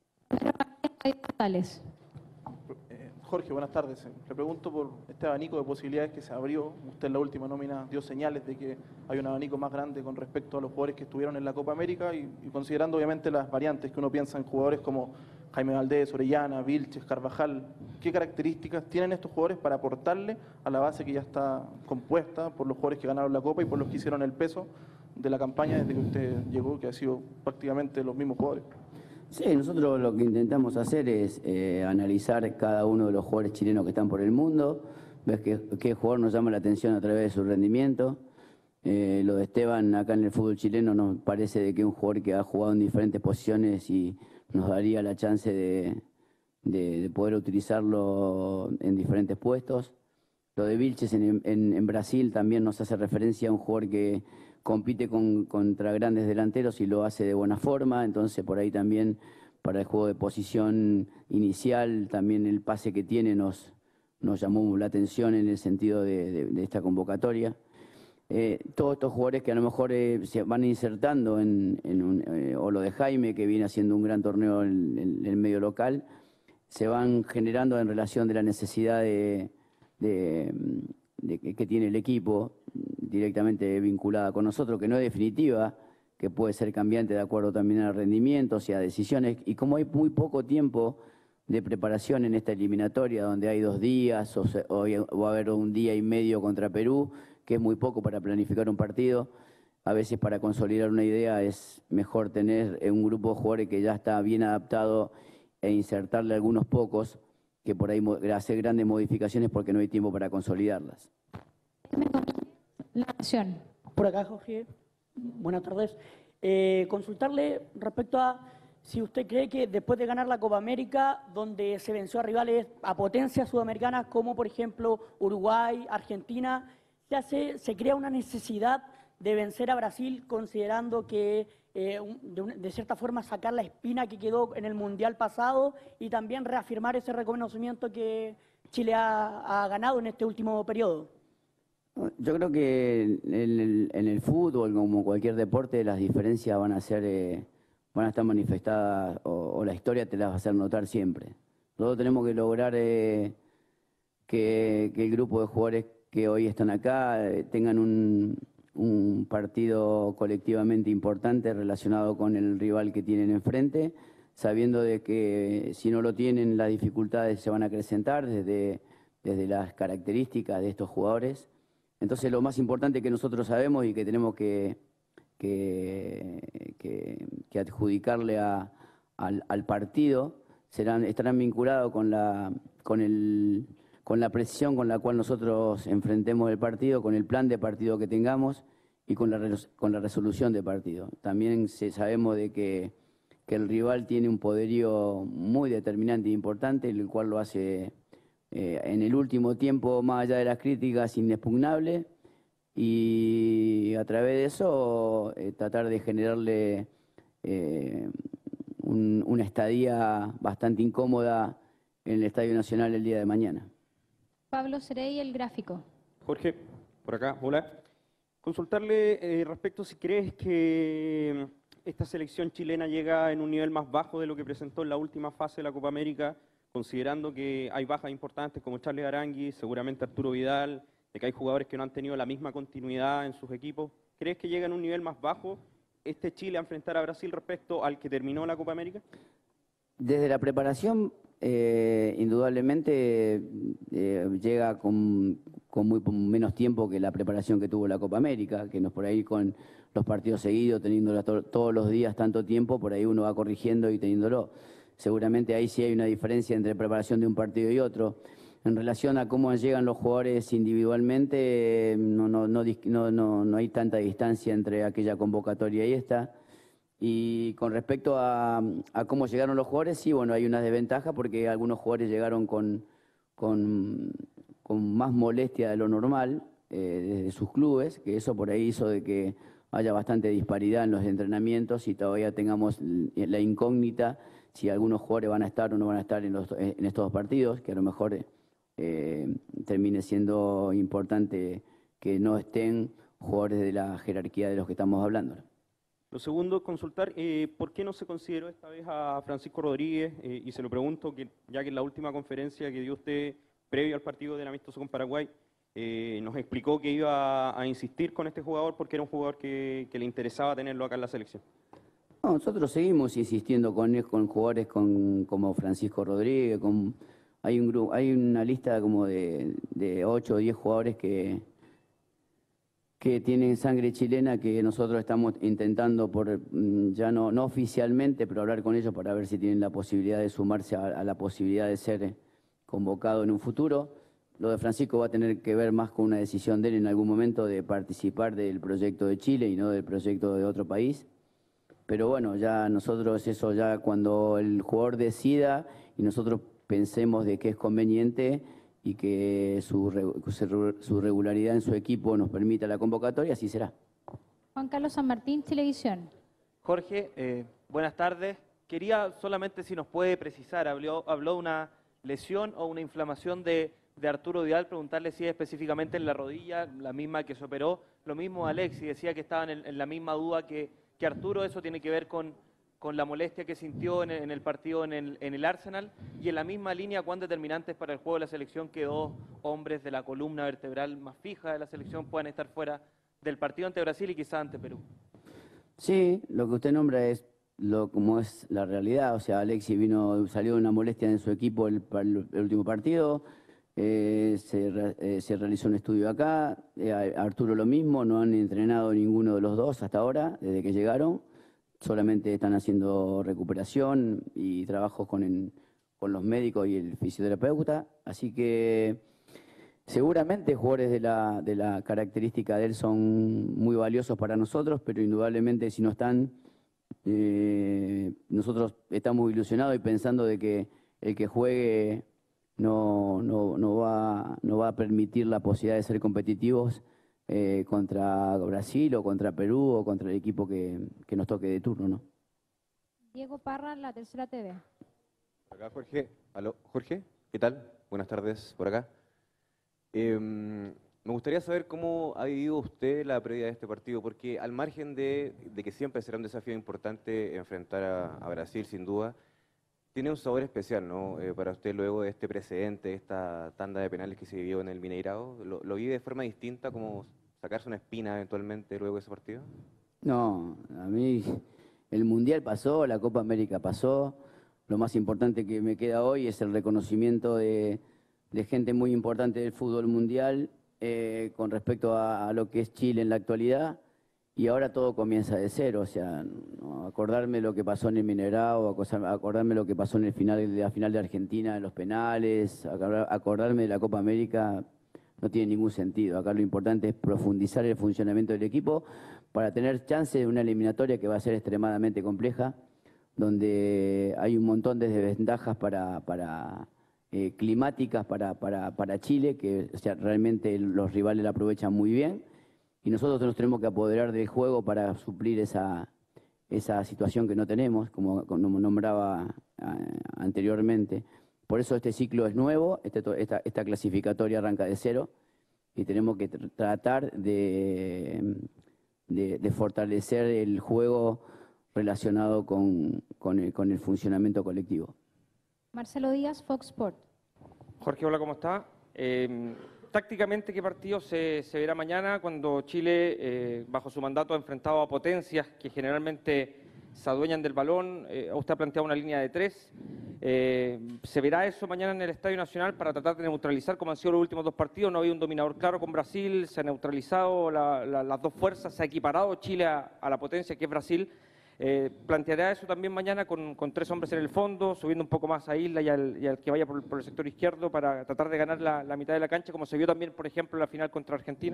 Jorge, buenas tardes. Le pregunto por este abanico de posibilidades que se abrió. Usted en la última nómina dio señales de que hay un abanico más grande con respecto a los jugadores que estuvieron en la Copa América y, y considerando obviamente las variantes que uno piensa en jugadores como Jaime Valdés, Orellana, Vilches, Carvajal. ¿Qué características tienen estos jugadores para aportarle a la base que ya está compuesta por los jugadores que ganaron la Copa y por los que hicieron el peso de la campaña desde que usted llegó, que ha sido prácticamente los mismos jugadores? Sí, nosotros lo que intentamos hacer es eh, analizar cada uno de los jugadores chilenos que están por el mundo, ver qué, qué jugador nos llama la atención a través de su rendimiento. Eh, lo de Esteban acá en el fútbol chileno nos parece de que es un jugador que ha jugado en diferentes posiciones y nos daría la chance de, de, de poder utilizarlo en diferentes puestos. Lo de Vilches en, en, en Brasil también nos hace referencia a un jugador que compite con, contra grandes delanteros y lo hace de buena forma, entonces por ahí también para el juego de posición inicial, también el pase que tiene nos, nos llamó la atención en el sentido de, de, de esta convocatoria. Eh, todos estos jugadores que a lo mejor eh, se van insertando en, en un, eh, o lo de Jaime, que viene haciendo un gran torneo en, en el medio local, se van generando en relación de la necesidad de, de, de que, que tiene el equipo, directamente vinculada con nosotros, que no es definitiva, que puede ser cambiante de acuerdo también a rendimientos y a decisiones, y como hay muy poco tiempo de preparación en esta eliminatoria, donde hay dos días o, se, o va a haber un día y medio contra Perú, que es muy poco para planificar un partido, a veces para consolidar una idea es mejor tener un grupo de jugadores que ya está bien adaptado e insertarle algunos pocos, que por ahí hacer grandes modificaciones porque no hay tiempo para consolidarlas. La Nación. Por acá, Jorge. Buenas tardes. Eh, consultarle respecto a si usted cree que después de ganar la Copa América, donde se venció a rivales, a potencias sudamericanas como por ejemplo Uruguay, Argentina, se, hace, se crea una necesidad de vencer a Brasil, considerando que eh, de, un, de cierta forma sacar la espina que quedó en el Mundial pasado y también reafirmar ese reconocimiento que Chile ha, ha ganado en este último periodo. Yo creo que en el, en el fútbol, como cualquier deporte, las diferencias van a ser, eh, van a estar manifestadas o, o la historia te las va a hacer notar siempre. Nosotros tenemos que lograr eh, que, que el grupo de jugadores que hoy están acá eh, tengan un, un partido colectivamente importante relacionado con el rival que tienen enfrente, sabiendo de que si no lo tienen las dificultades se van a acrecentar desde, desde las características de estos jugadores. Entonces lo más importante que nosotros sabemos y que tenemos que, que, que, que adjudicarle a, al, al partido serán, estarán vinculados con la, con, el, con la precisión con la cual nosotros enfrentemos el partido, con el plan de partido que tengamos y con la, con la resolución de partido. También se, sabemos de que, que el rival tiene un poderío muy determinante e importante, el cual lo hace... Eh, en el último tiempo, más allá de las críticas, inexpugnable, y a través de eso eh, tratar de generarle eh, un, una estadía bastante incómoda en el Estadio Nacional el día de mañana. Pablo Cerey, El Gráfico. Jorge, por acá, hola. Consultarle eh, respecto si crees que esta selección chilena llega en un nivel más bajo de lo que presentó en la última fase de la Copa América, considerando que hay bajas importantes como Charles Aranguis, seguramente Arturo Vidal, de que hay jugadores que no han tenido la misma continuidad en sus equipos. ¿Crees que llega en un nivel más bajo este Chile a enfrentar a Brasil respecto al que terminó la Copa América? Desde la preparación, eh, indudablemente eh, llega con, con muy con menos tiempo que la preparación que tuvo la Copa América, que nos por ahí con los partidos seguidos, teniéndolo to todos los días tanto tiempo, por ahí uno va corrigiendo y teniéndolo. Seguramente ahí sí hay una diferencia entre preparación de un partido y otro. En relación a cómo llegan los jugadores individualmente, no, no, no, no, no, no hay tanta distancia entre aquella convocatoria y esta. Y con respecto a, a cómo llegaron los jugadores, sí, bueno, hay una desventaja porque algunos jugadores llegaron con, con, con más molestia de lo normal eh, desde sus clubes, que eso por ahí hizo de que haya bastante disparidad en los entrenamientos y todavía tengamos la incógnita si algunos jugadores van a estar o no van a estar en, los, en estos dos partidos, que a lo mejor eh, termine siendo importante que no estén jugadores de la jerarquía de los que estamos hablando. Lo segundo es consultar eh, por qué no se consideró esta vez a Francisco Rodríguez, eh, y se lo pregunto que, ya que en la última conferencia que dio usted previo al partido del amistoso con Paraguay, eh, nos explicó que iba a, a insistir con este jugador porque era un jugador que, que le interesaba tenerlo acá en la selección. No, nosotros seguimos insistiendo con, con jugadores con, como Francisco Rodríguez, con, hay, un grupo, hay una lista como de, de ocho o diez jugadores que... que tienen sangre chilena, que nosotros estamos intentando, por ya no, no oficialmente, pero hablar con ellos para ver si tienen la posibilidad de sumarse a, a la posibilidad de ser convocado en un futuro. Lo de Francisco va a tener que ver más con una decisión de él en algún momento de participar del proyecto de Chile y no del proyecto de otro país. Pero bueno, ya nosotros eso ya cuando el jugador decida y nosotros pensemos de que es conveniente y que su, su regularidad en su equipo nos permita la convocatoria, así será. Juan Carlos San Martín, Televisión. Jorge, eh, buenas tardes. Quería solamente si nos puede precisar, habló, habló de una lesión o una inflamación de, de Arturo Vidal, preguntarle si es específicamente en la rodilla, la misma que se operó. Lo mismo Alexis, decía que estaban en, en la misma duda que, que Arturo, eso tiene que ver con... con la molestia que sintió en el, en el partido en el, en el Arsenal, y en la misma línea, cuán determinantes para el juego de la selección que dos hombres de la columna vertebral más fija de la selección puedan estar fuera del partido ante Brasil y quizá ante Perú. Sí, lo que usted nombra es lo como es la realidad, o sea, Alexis vino, salió de una molestia en su equipo el, el, el último partido, eh, se, eh, se realizó un estudio acá, eh, Arturo lo mismo, no han entrenado ninguno de los dos hasta ahora, desde que llegaron. Solamente están haciendo recuperación y trabajos con, el, con los médicos y el fisioterapeuta. Así que seguramente jugadores de la, de la característica de él son muy valiosos para nosotros, pero indudablemente si no están, eh, nosotros estamos ilusionados y pensando de que el que juegue no, no, no, va, no va a permitir la posibilidad de ser competitivos Eh, contra Brasil o contra Perú o contra el equipo que, que nos toque de turno, ¿no? Diego Parra, La Tercera T V. Por acá, Jorge. Aló, Jorge, ¿qué tal? Buenas tardes por acá. Eh, me gustaría saber cómo ha vivido usted la previa de este partido, porque al margen de, de que siempre será un desafío importante enfrentar a, a Brasil, sin duda, tiene un sabor especial, ¿no? Eh, para usted luego de este precedente, esta tanda de penales que se vivió en el Mineirao, ¿lo, lo vive de forma distinta, como sacarse una espina eventualmente luego de ese partido? No, a mí el Mundial pasó, la Copa América pasó, lo más importante que me queda hoy es el reconocimiento de, de gente muy importante del fútbol mundial eh, con respecto a, a lo que es Chile en la actualidad. Y ahora todo comienza de cero, o sea, no, acordarme lo que pasó en el Mineirao, acordarme lo que pasó en el final de la final de Argentina, en los penales, acordarme de la Copa América, no tiene ningún sentido. Acá lo importante es profundizar el funcionamiento del equipo para tener chance de una eliminatoria que va a ser extremadamente compleja, donde hay un montón de desventajas para, para, eh, climáticas para, para, para Chile, que o sea, realmente los rivales la aprovechan muy bien. Y nosotros nos tenemos que apoderar del juego para suplir esa, esa situación que no tenemos, como, como nombraba eh, anteriormente. Por eso este ciclo es nuevo, este, esta, esta clasificatoria arranca de cero y tenemos que tr tratar de, de, de fortalecer el juego relacionado con, con, el, con el funcionamiento colectivo. Marcelo Díaz, Fox Sport. Jorge, hola, ¿cómo está? Eh, tácticamente, ¿qué partido se, se verá mañana cuando Chile, eh, bajo su mandato, ha enfrentado a potencias que generalmente se adueñan del balón? Eh, usted ha planteado una línea de tres. Eh, ¿Se verá eso mañana en el Estadio Nacional para tratar de neutralizar, como han sido los últimos dos partidos? No había un dominador claro con Brasil, se han neutralizado la, la, las dos fuerzas, se ha equiparado Chile a, a la potencia que es Brasil. Eh, ¿Planteará eso también mañana con, con tres hombres en el fondo, subiendo un poco más a Isla y al, y al que vaya por, por el sector izquierdo para tratar de ganar la, la mitad de la cancha, como se vio también, por ejemplo, en la final contra Argentina?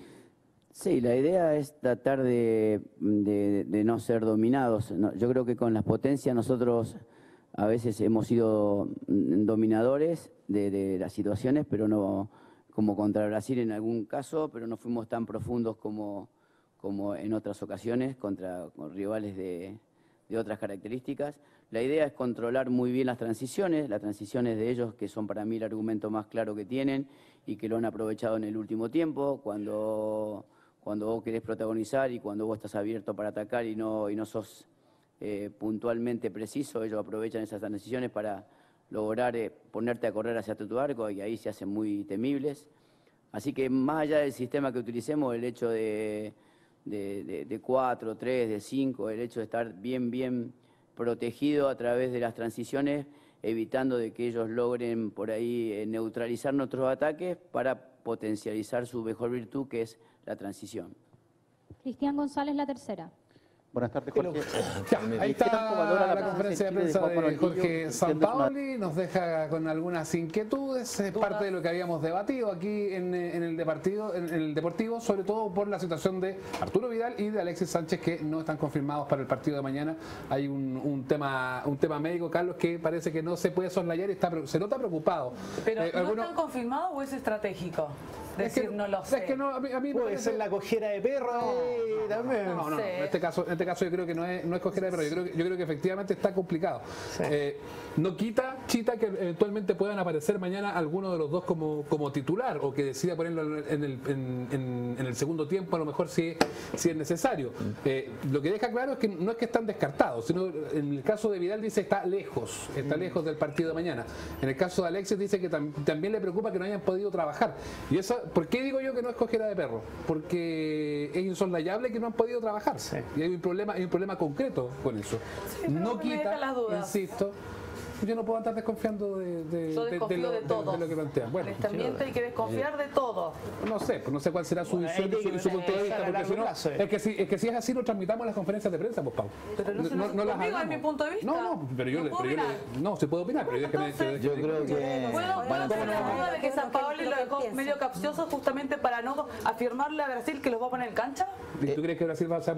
Sí, la idea es tratar de, de, de no ser dominados. No, yo creo que con las potencias nosotros a veces hemos sido dominadores de, de las situaciones, pero no como contra Brasil en algún caso, pero no fuimos tan profundos como, como en otras ocasiones contra con rivales de, de otras características. La idea es controlar muy bien las transiciones, las transiciones de ellos, que son para mí el argumento más claro que tienen y que lo han aprovechado en el último tiempo, cuando... cuando vos querés protagonizar y cuando vos estás abierto para atacar y no, y no sos eh, puntualmente preciso, ellos aprovechan esas transiciones para lograr eh, ponerte a correr hacia tu arco y ahí se hacen muy temibles. Así que más allá del sistema que utilicemos, el hecho de, de, de, de cuatro, tres, de cinco, el hecho de estar bien, bien protegido a través de las transiciones, evitando de que ellos logren por ahí eh, neutralizar nuestros ataques para potencializar su mejor virtud, que es la transición. Cristian González, La Tercera. Buenas tardes, Jorge. Ya, ahí está la conferencia de prensa de Jorge Sampaoli, nos deja con algunas inquietudes, es parte de lo que habíamos debatido aquí en, en, el deportivo, en el Deportivo, sobre todo por la situación de Arturo Vidal y de Alexis Sánchez, que no están confirmados para el partido de mañana. Hay un, un tema un tema médico, Carlos, que parece que no se puede soslayar y está, se nota preocupado. ¿Pero eh, no alguno... están confirmados o es estratégico? Decir, es que, no lo sé. Es que no, a mí, a mí puede parece... ser la cojera de perro. No, también. No, no, no, en este caso, en este caso yo creo que no es, no es cojera de perro, yo creo que, yo creo que efectivamente está complicado. Sí. Eh, no quita, Chita, que eventualmente puedan aparecer mañana alguno de los dos como, como titular o que decida ponerlo en el, en, en, en el segundo tiempo, a lo mejor si, si es necesario. Eh, lo que deja claro es que no es que están descartados, sino en el caso de Vidal dice está lejos, está mm. lejos del partido de mañana. En el caso de Alexis dice que tam, también le preocupa que no hayan podido trabajar. Y eso, ¿por qué digo yo que no es cojera de perro? Porque es insoslayable que no han podido trabajar. Sí. Y hay un problema, hay un problema concreto con eso. Sí, no quita, insisto, yo no puedo andar desconfiando de, de, yo desconfío de, de, lo, de, todo. de, de lo que plantean. Bueno, honestamente hay que desconfiar de todo. No sé, pues no sé cuál será su visión y su, su punto de vista, porque si no, es que si, es que si es así lo transmitamos en las conferencias de prensa, pues Pau. Pero no, no, no, no las hagamos. Es mi punto de vista. No, no, pero yo, no, pero yo le, no, se puede opinar, pero yo, que que, yo creo que ¿Puedo, ¿puedo tener la duda de que Sampaoli lo dejó medio capcioso justamente para no afirmarle a Brasil que los va a poner en cancha? ¿Y tú crees que Brasil va a,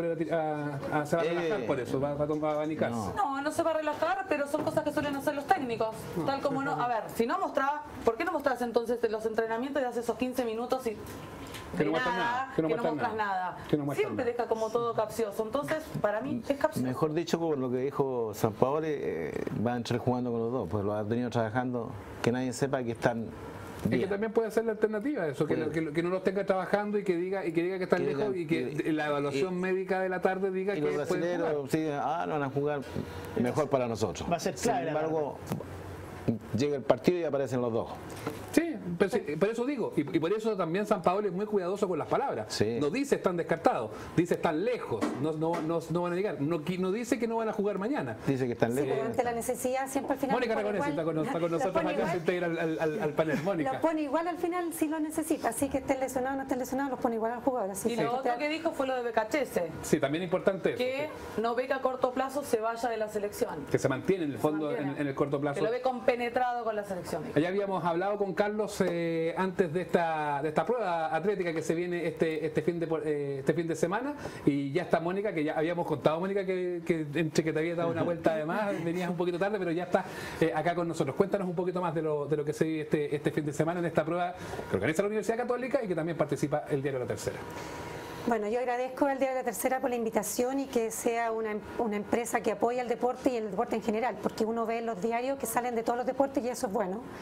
a, a, a, se va a relajar por eso? ¿Va, va a abanicarse? No, no se va a relajar, pero son cosas que suelen hacer los técnicos. Tal como no, a ver, si no mostrás, ¿por qué no mostrás entonces los entrenamientos y haces esos quince minutos y que no muestras nada, que no, que no muestras nada? nada. Que no muestras Siempre nada. Deja como todo capcioso, entonces para mí es capcioso. Mejor dicho, por lo que dijo Sampaoli, eh, van a entrar jugando con los dos, pues lo han venido trabajando, que nadie sepa que están... Es que también puede ser la alternativa eso, que, pues, que, que no los tenga trabajando y que diga y que diga que están que lejos diga, y que y, la evaluación y, médica de la tarde diga y que los brasileños sí, ah, no van a jugar mejor para nosotros. Va a ser clave. Sin embargo, llega el partido y aparecen los dos. Sí, pero, por eso digo, y, y por eso también Sampaoli es muy cuidadoso con las palabras. Sí. No dice están descartados, dice están lejos, no, no, no, no van a llegar. No, no dice que no van a jugar mañana. Dice que están sí, lejos. Pero ante la necesidad siempre al final... Mónica Raconesi está con, está con nosotros acá, se integra al, al, al panel. Mónica. Lo pone igual al final si lo necesita, así que esté lesionado o no esté lesionado, los pone igual al jugador. Así y lo otro que dijo fue lo de Becachese. Sí, también importante que eso. Que no ve que a corto plazo se vaya de la selección. Que se mantiene en el fondo, en, en el corto plazo. Que lo ve compenetrado con la selección. Allá habíamos hablado con Carlos eh, antes de esta de esta prueba atlética que se viene este este fin de eh, este fin de semana y ya está Mónica, que ya habíamos contado, Mónica, que, que entre que te había dado una vuelta además, venías un poquito tarde, pero ya está eh, acá con nosotros. Cuéntanos un poquito más de lo, de lo que se vive este, este fin de semana en esta prueba que organiza la Universidad Católica y que también participa el diario La Tercera. Bueno, yo agradezco al Diario de la Tercera por la invitación y que sea una, una empresa que apoya el deporte y el deporte en general, porque uno ve los diarios que salen de todos los deportes y eso es bueno.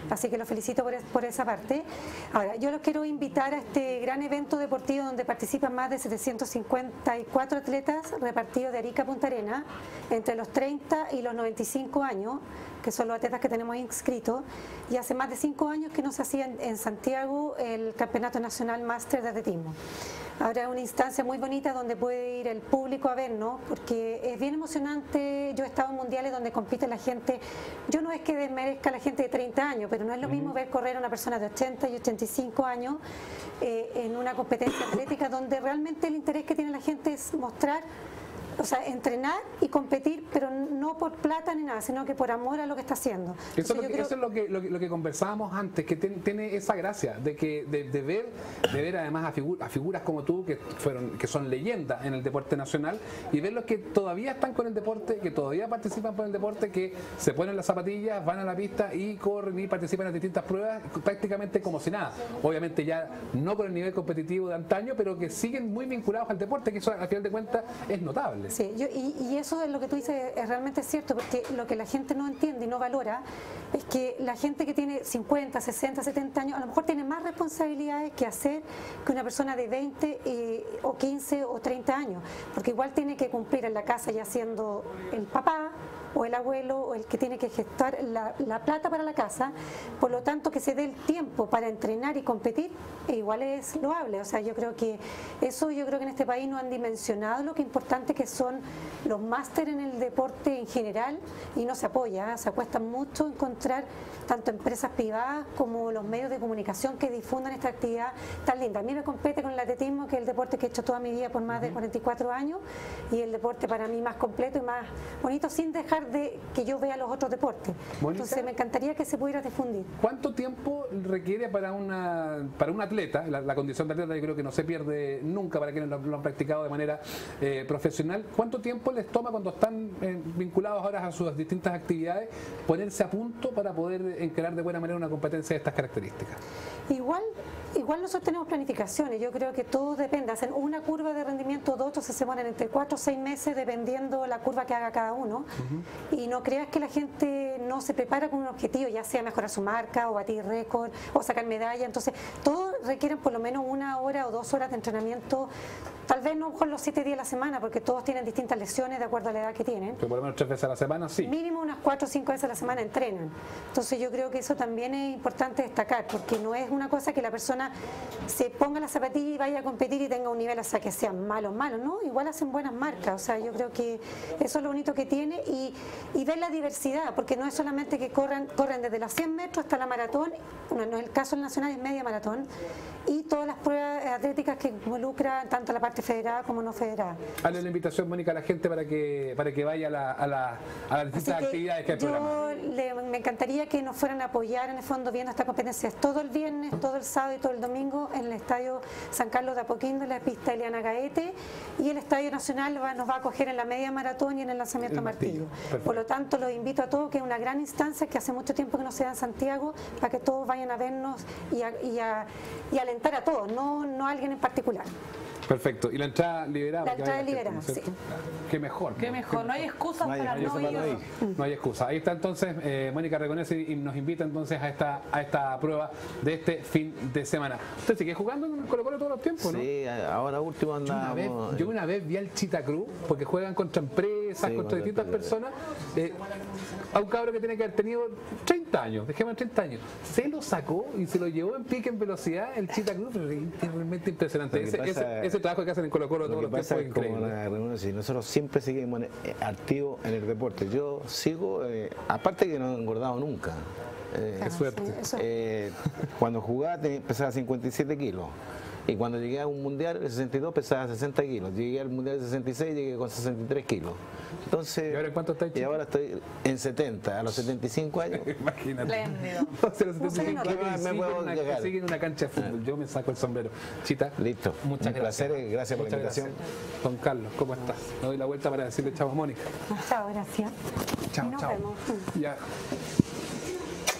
Así que lo felicito por, por esa parte. Ahora, yo los quiero invitar a este gran evento deportivo donde participan más de setecientos cincuenta y cuatro atletas repartidos de Arica a Punta Arenas, entre los treinta y los noventa y cinco años, que son los atletas que tenemos inscritos, y hace más de cinco años que no se hacía en, en Santiago el Campeonato Nacional Máster de Atletismo. Ahora es una instancia muy bonita donde puede ir el público a vernos, porque es bien emocionante. Yo he estado en mundiales donde compite la gente, yo no es que desmerezca a la gente de treinta años, pero no es lo mismo ver correr a una persona de ochenta y ochenta y cinco años eh, en una competencia atlética donde realmente el interés que tiene la gente es mostrar, o sea, entrenar y competir, pero no por plata ni nada, sino que por amor a lo que está haciendo. Entonces, eso, es lo, que, creo... eso es lo que, lo que, lo que conversábamos antes, que ten, tiene esa gracia de que de, de ver de ver además a, figu a figuras como tú, que fueron que son leyendas en el deporte nacional, y ver los que todavía están con el deporte, que todavía participan por el deporte, que se ponen las zapatillas, van a la pista y corren y participan en distintas pruebas prácticamente como si nada. Obviamente ya no con el nivel competitivo de antaño, pero que siguen muy vinculados al deporte, que eso al final de cuentas es notable. Sí, yo, y, y eso es lo que tú dices, es realmente cierto, porque lo que la gente no entiende y no valora es que la gente que tiene cincuenta, sesenta, setenta años a lo mejor tiene más responsabilidades que hacer que una persona de veinte eh, o quince o treinta años, porque igual tiene que cumplir en la casa ya siendo el papá o el abuelo o el que tiene que gestar la, la plata para la casa, por lo tanto que se dé el tiempo para entrenar y competir igual es loable. O sea, yo creo que eso, yo creo que en este país no han dimensionado lo que importante que son los máster en el deporte en general y no se apoya, ¿eh? Se cuesta mucho encontrar tanto empresas privadas como los medios de comunicación que difundan esta actividad tan linda. A mí me compete con el atletismo, que es el deporte que he hecho toda mi vida por más de cuarenta y cuatro años, y el deporte para mí más completo y más bonito, sin dejar de que yo vea los otros deportes. Mónica, entonces me encantaría que se pudiera difundir. ¿Cuánto tiempo requiere para una para un atleta? La, la condición de atleta yo creo que no se pierde nunca para quienes lo, lo han practicado de manera eh, profesional. ¿Cuánto tiempo les toma cuando están eh, vinculados ahora a sus distintas actividades ponerse a punto para poder encarar de buena manera una competencia de estas características? Igual, igual nosotros tenemos planificaciones, yo creo que todo depende, hacen una curva de rendimiento, dos, otros se ponen entre cuatro o seis meses dependiendo la curva que haga cada uno. Uh-huh. Y no creas que la gente no se prepara con un objetivo, ya sea mejorar su marca o batir récord o sacar medalla, entonces todos requieren por lo menos una hora o dos horas de entrenamiento, tal vez no con los siete días a la semana, porque todos tienen distintas lesiones de acuerdo a la edad que tienen. Pero por lo menos tres veces a la semana, sí. Mínimo unas cuatro o cinco veces a la semana entrenan. Entonces yo creo que eso también es importante destacar, porque no es una cosa que la persona se ponga la zapatilla y vaya a competir y tenga un nivel, o sea, que sean malos, malos, ¿no? Igual hacen buenas marcas, o sea, yo creo que eso es lo bonito que tiene, y, y ver la diversidad, porque no es solamente que corran, corren desde los cien metros hasta la maratón, bueno, no es el caso del nacional, es media maratón, y todas las pruebas atléticas que involucran tanto la parte federada como no federada. Hazle la invitación, Mónica, a la gente para que para que vaya a, la, a, la, a las distintas actividades que hay yo programa. Le, me encantaría que nos fueran a apoyar en el fondo viendo esta competencia todo el viernes, todo el sábado y todo el domingo en el Estadio San Carlos de Apoquindo, en la pista Eliana Gaete, y el Estadio Nacional va, nos va a acoger en la media maratón y en el lanzamiento martillo. martillo. Por lo tanto, los invito a todos, que es una gran instancia que hace mucho tiempo que no se da en Santiago, para que todos vayan a vernos y a, y a, y a alentar a todos, no, no a alguien en particular. Perfecto. ¿Y la entrada liberada? La entrada es liberada, sí. Qué mejor. Qué mejor. No hay excusas no hay, para no ir. No, no hay excusa. Ahí está entonces eh, Mónica Reconesi y nos invita entonces a esta a esta prueba de este fin de semana. ¿Usted sigue jugando en Colo Colo todos los tiempos, no? Sí, ahora último andamos. Yo una vez, yo una vez vi al Chita Cruz, porque juegan contra empresas, sí, contra distintas personas, eh, a un cabro que tiene que haber tenido treinta años, dejemos treinta años. Se lo sacó y se lo llevó en pique en velocidad el Chita Cruz, es realmente impresionante. Ese, ese, ese trabajo que hacen en Colo Colo todos los tiempos es increíble. Si nosotros siempre seguimos activos en el deporte. Yo sigo, eh, aparte que no he engordado nunca. Eh, Qué suerte. Eh, cuando jugaba pesaba cincuenta y siete kilos. Y cuando llegué a un mundial, el sesenta y dos pesaba sesenta kilos. Llegué al mundial del sesenta y seis, llegué con sesenta y tres kilos. Entonces, ¿y ahora en cuánto está? Y ahora estoy en setenta, a los setenta y cinco años. Imagínate. Espléndido. O sea, los setenta y cinco años me puedo llegar. Siguen una cancha de fútbol. Yo me saco el sombrero. Chita. Listo. Muchas un gracias. placer, gracias por la invitación. Gracias. Don Carlos, ¿cómo estás? Me doy la vuelta para decirle chao a Mónica. Chao, gracias. Chao, y nos chao. vemos. Ya.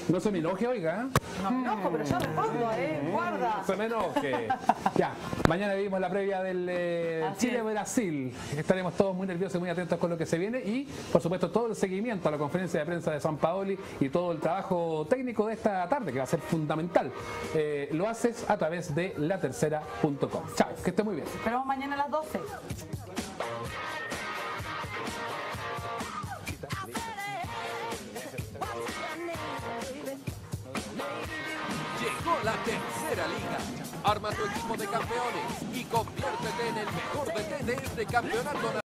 No se me enoje, oiga. No me enojo, pero yo respondo, ¿eh? Guarda. No se me enoje. Ya, mañana vivimos la previa del eh, Chile-Brasil. Estaremos todos muy nerviosos y muy atentos con lo que se viene y, por supuesto, todo el seguimiento a la conferencia de prensa de Sampaoli y todo el trabajo técnico de esta tarde, que va a ser fundamental. Eh, lo haces a través de la tercera punto com. Chao, que esté muy bien. Esperamos mañana a las doce. Llegó la tercera liga. Arma tu equipo de campeones y conviértete en el mejor D T de este campeonato.